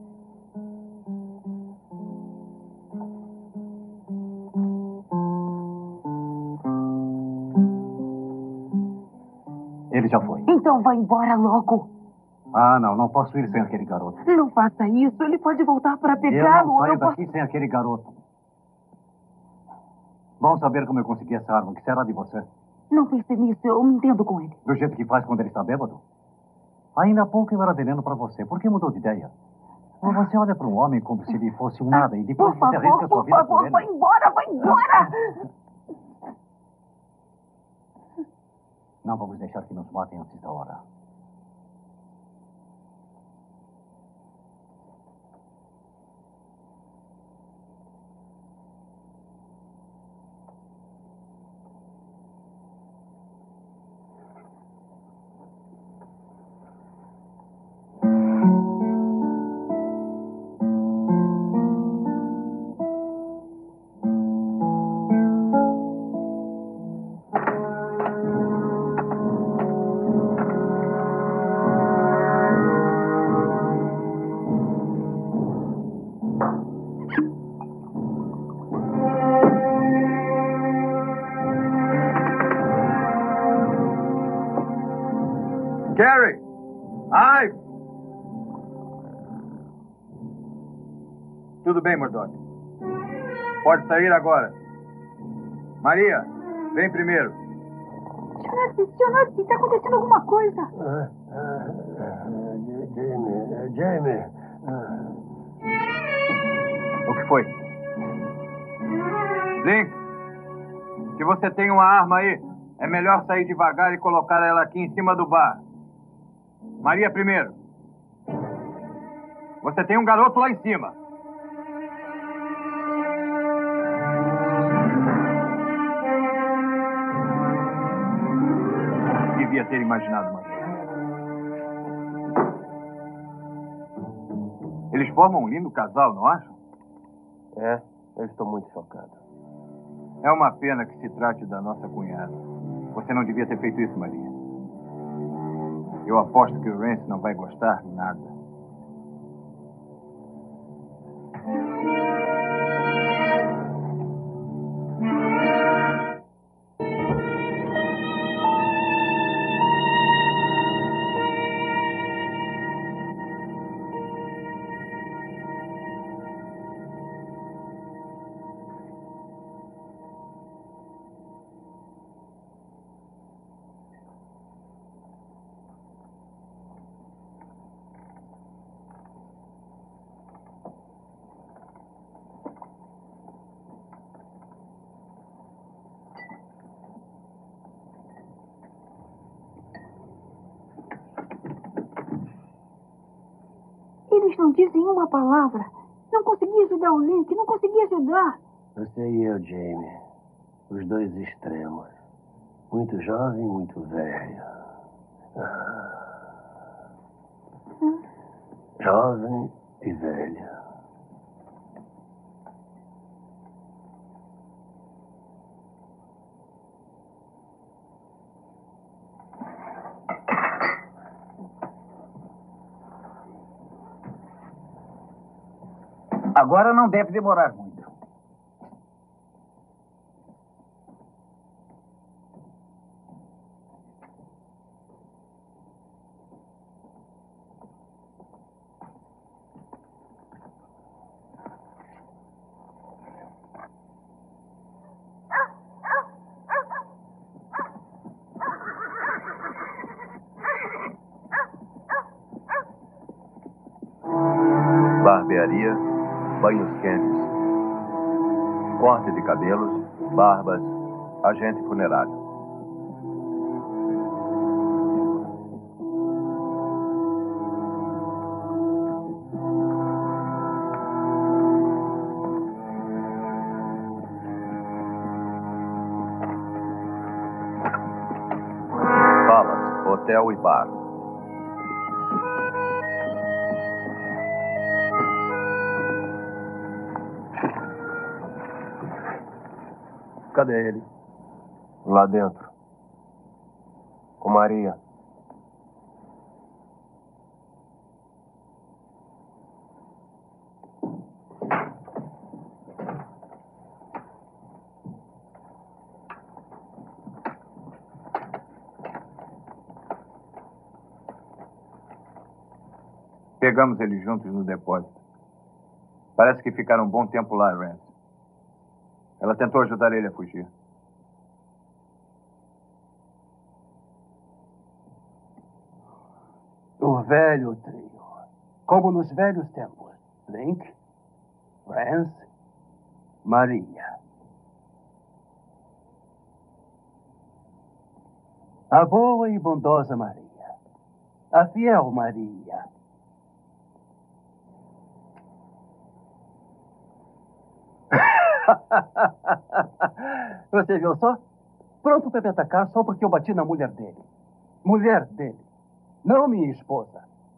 Ele já foi. Então vá embora logo. Ah, não. Não posso ir sem aquele garoto. Não faça isso. Ele pode voltar para Eu pegá-lo. não saio Eu daqui posso... sem aquele garoto. Vamos saber como eu consegui essa arma. O que será de você? Não pense nisso. Eu me entendo com ele. Do jeito que faz quando ele está bêbado? Ainda há pouco eu era veneno para você. Por que mudou de ideia? Você olha para um homem como se ele fosse um nada e depois Por você arrisca favor, a sua por vida por favor, ele. vai embora, vai embora! Não vamos deixar que nos matem antes da hora. Carrie! Ai! Tudo bem, Murdoch. Pode sair agora. Maria, vem primeiro. Jonathan, Jonathan, está acontecendo alguma coisa. Ah, ah, ah, Jamie, Jamie. Ah. O que foi? Link, se você tem uma arma aí, é melhor sair devagar e colocar ela aqui em cima do bar. Maria primeiro. Você tem um garoto lá em cima. Devia ter imaginado, Maria. Eles formam um lindo casal, não acham? É, eu estou muito chocado. É uma pena que se trate da nossa cunhada. Você não devia ter feito isso, Maria. Eu aposto que o Rance não vai gostar nada. Eles não dizem uma palavra. Não consegui ajudar o Link, não consegui ajudar. Você e eu, Jamie. Os dois extremos. Muito jovem, muito velho. Ah. Hum? Jovem e velho. Agora não deve demorar muito. Barbearia, banhos quentes, corte de cabelos, barbas, agente funerário. Palace, hotel e bar. Cadê ele? Lá dentro. Com Maria. Pegamos eles juntos no depósito. Parece que ficaram um bom tempo lá, Rance. Ela tentou ajudar ele a fugir. O velho trio. Como nos velhos tempos. Link, Rance, Maria. A boa e bondosa Maria. A fiel Maria. Você viu só? Pronto para me atacar só porque eu bati na mulher dele. Mulher dele. Não minha esposa.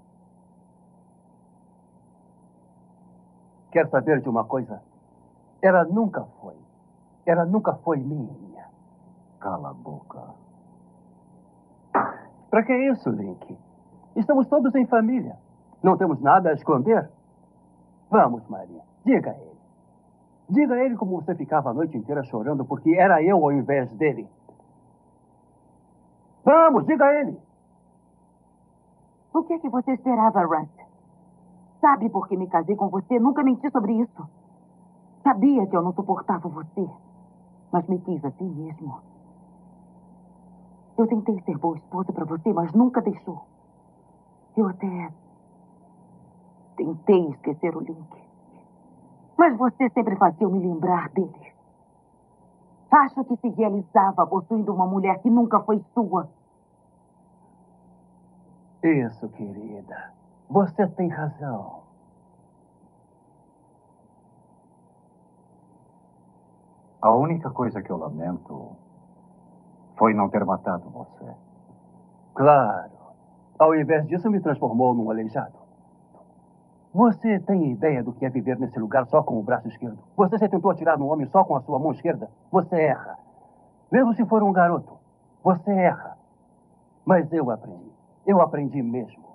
Quer saber de uma coisa? Ela nunca foi. Ela nunca foi minha. Cala a boca. Para que isso, Link? Estamos todos em família. Não temos nada a esconder. Vamos, Maria. Diga a ele. Diga a ele como você ficava a noite inteira chorando porque era eu ao invés dele. Vamos, diga a ele. O que é que você esperava, Rance? Sabe por que me casei com você? Nunca menti sobre isso. Sabia que eu não suportava você, mas me quis assim mesmo. Eu tentei ser boa esposa para você, mas nunca deixou. Eu até tentei esquecer o Link. Mas você sempre fazia eu me lembrar dele. Acho que se realizava possuindo uma mulher que nunca foi sua. Isso, querida. Você tem razão. A única coisa que eu lamento foi não ter matado você. Claro. Ao invés disso, me transformou num aleijado. Você tem ideia do que é viver nesse lugar só com o braço esquerdo? Você já tentou atirar no homem só com a sua mão esquerda? Você erra. Mesmo se for um garoto, você erra. Mas eu aprendi. Eu aprendi mesmo.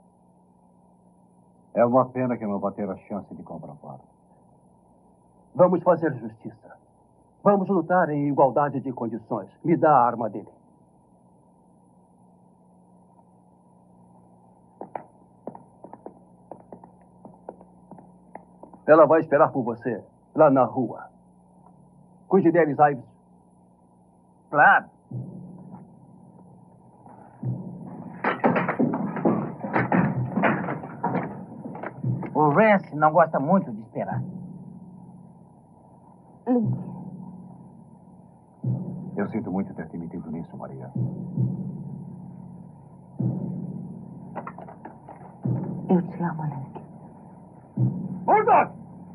É uma pena que não vá ter a chance de comprovar. Vamos fazer justiça. Vamos lutar em igualdade de condições. Me dá a arma dele. Ela vai esperar por você, lá na rua. Cuide deles, Ives. Claro. O Rance não gosta muito de esperar. Link, Eu sinto muito ter te metido nisso, Maria. eu te amo, Link. Olga!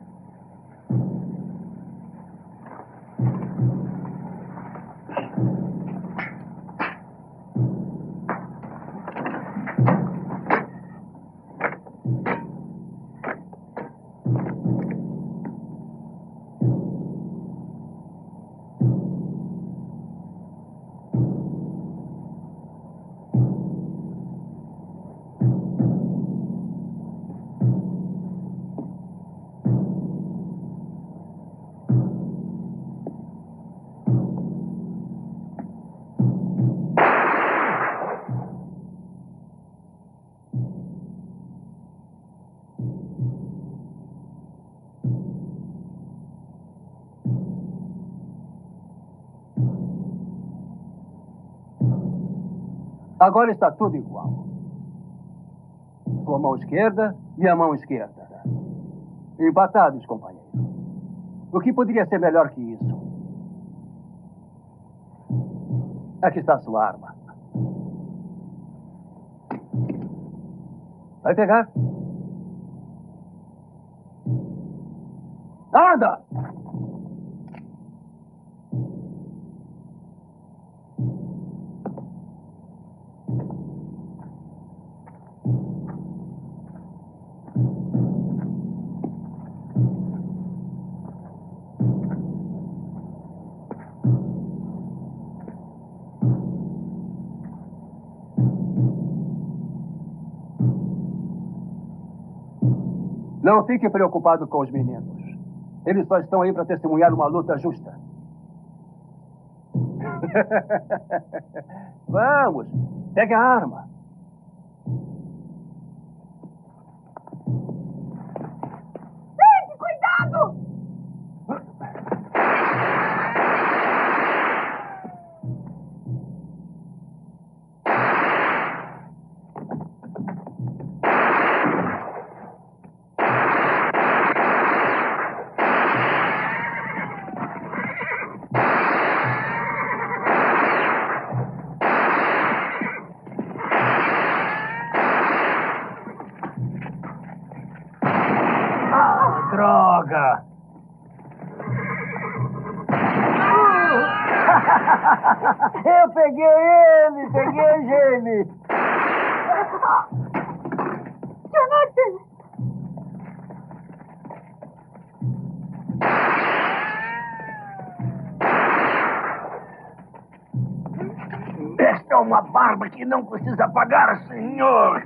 Agora está tudo igual. Sua mão esquerda e a mão esquerda. Empatados, companheiro. O que poderia ser melhor que isso? Aqui está a sua arma. Vai pegar? Anda! Não fique preocupado com os meninos. Eles só estão aí para testemunhar uma luta justa. Vamos, pegue a arma. Frank, cuidado! Droga! Eu peguei ele! Peguei, Jamie! Jonathan! Esta é uma barba que não precisa pagar, senhor!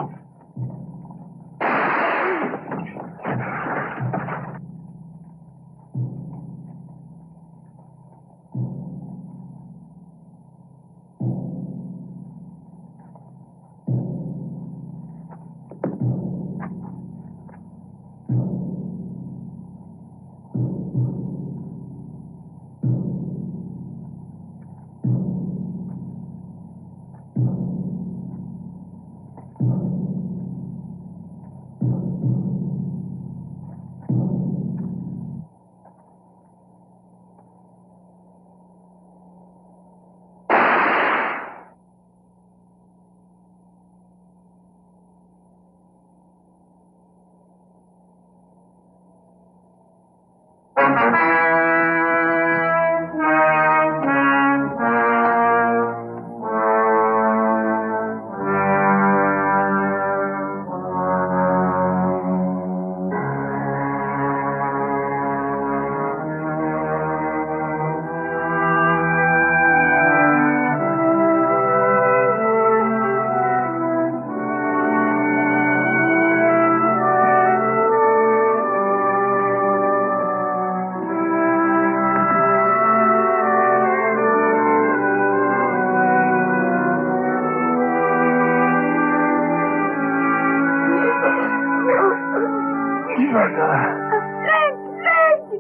Devagar. Frank, Frank!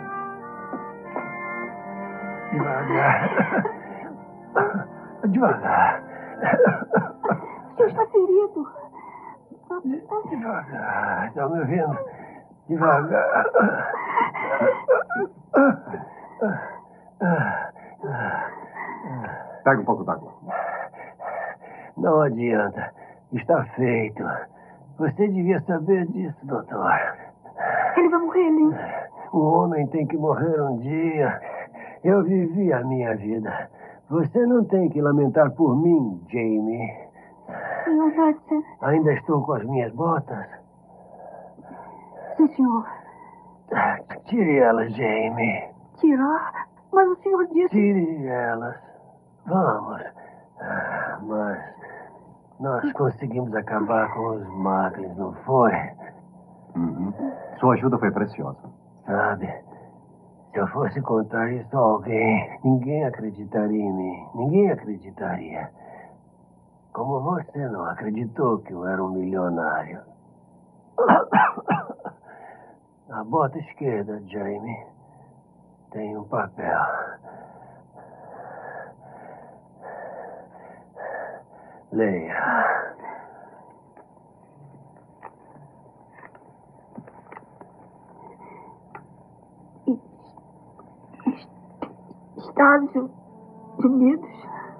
Devagar. Devagar. O senhor está ferido. Devagar. Está me ouvindo? Devagar. Pega um pouco d'água. Não adianta. Está feito. Você devia saber disso, doutor. Ele vai morrer, Lin. O homem tem que morrer um dia. Eu vivi a minha vida. Você não tem que lamentar por mim, Jamie. senhor Hudson. Ainda estou com as minhas botas? Sim, senhor. Tire elas, Jamie. Tirar? Mas o senhor disse... Tire elas. Vamos. Mas... nós conseguimos acabar com os Macklins, não foi? Uhum. Sua ajuda foi preciosa. Sabe, se eu fosse contar isso a alguém, ninguém acreditaria em mim. Ninguém acreditaria. Como você não acreditou que eu era um milionário. Na bota esquerda, Jamie, tem um papel. Leia. Estados Unidos.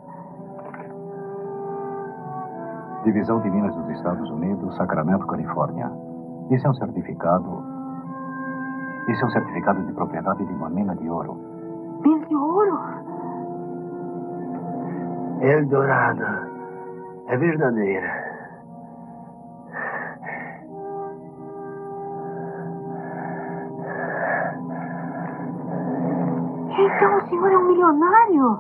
Divisão de Minas dos Estados Unidos, Sacramento, Califórnia. Isso é um certificado... Isso é um certificado de propriedade de uma mina de ouro. Mina de ouro? Eldorado. É verdadeira. Então o senhor é um milionário?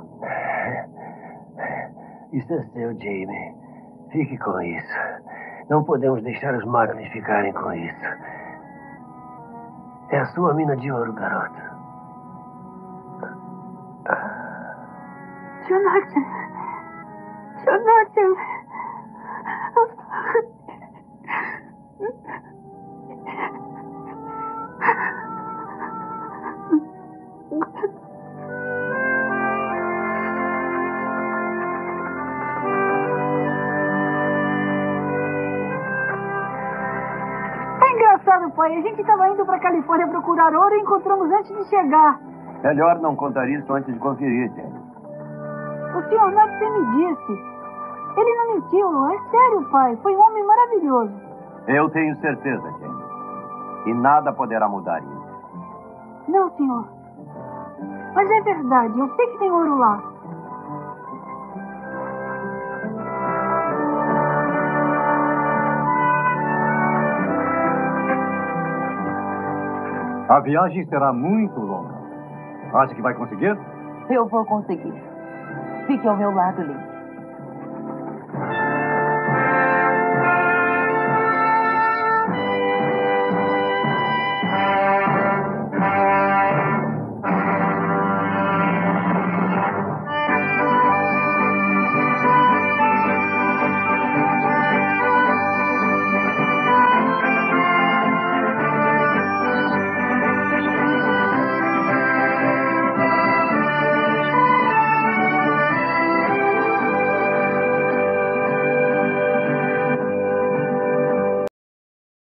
Isso é seu, Jamie. Fique com isso. Não podemos deixar os Macklins ficarem com isso. É a sua mina de ouro, garota. Jonathan. Jonathan. É engraçado, pai. A gente estava indo para Califórnia procurar ouro e encontramos antes de chegar. Melhor não contar isso antes de conferir, Jenny. O senhor Madsen me disse. Ele não mentiu. É sério, pai. Foi um homem maravilhoso. Eu tenho certeza, Jenny. E nada poderá mudar isso. Não, senhor. Mas é verdade. Eu sei que tem ouro lá. A viagem será muito longa. Acha que vai conseguir? Eu vou conseguir. Fique ao meu lado, Link.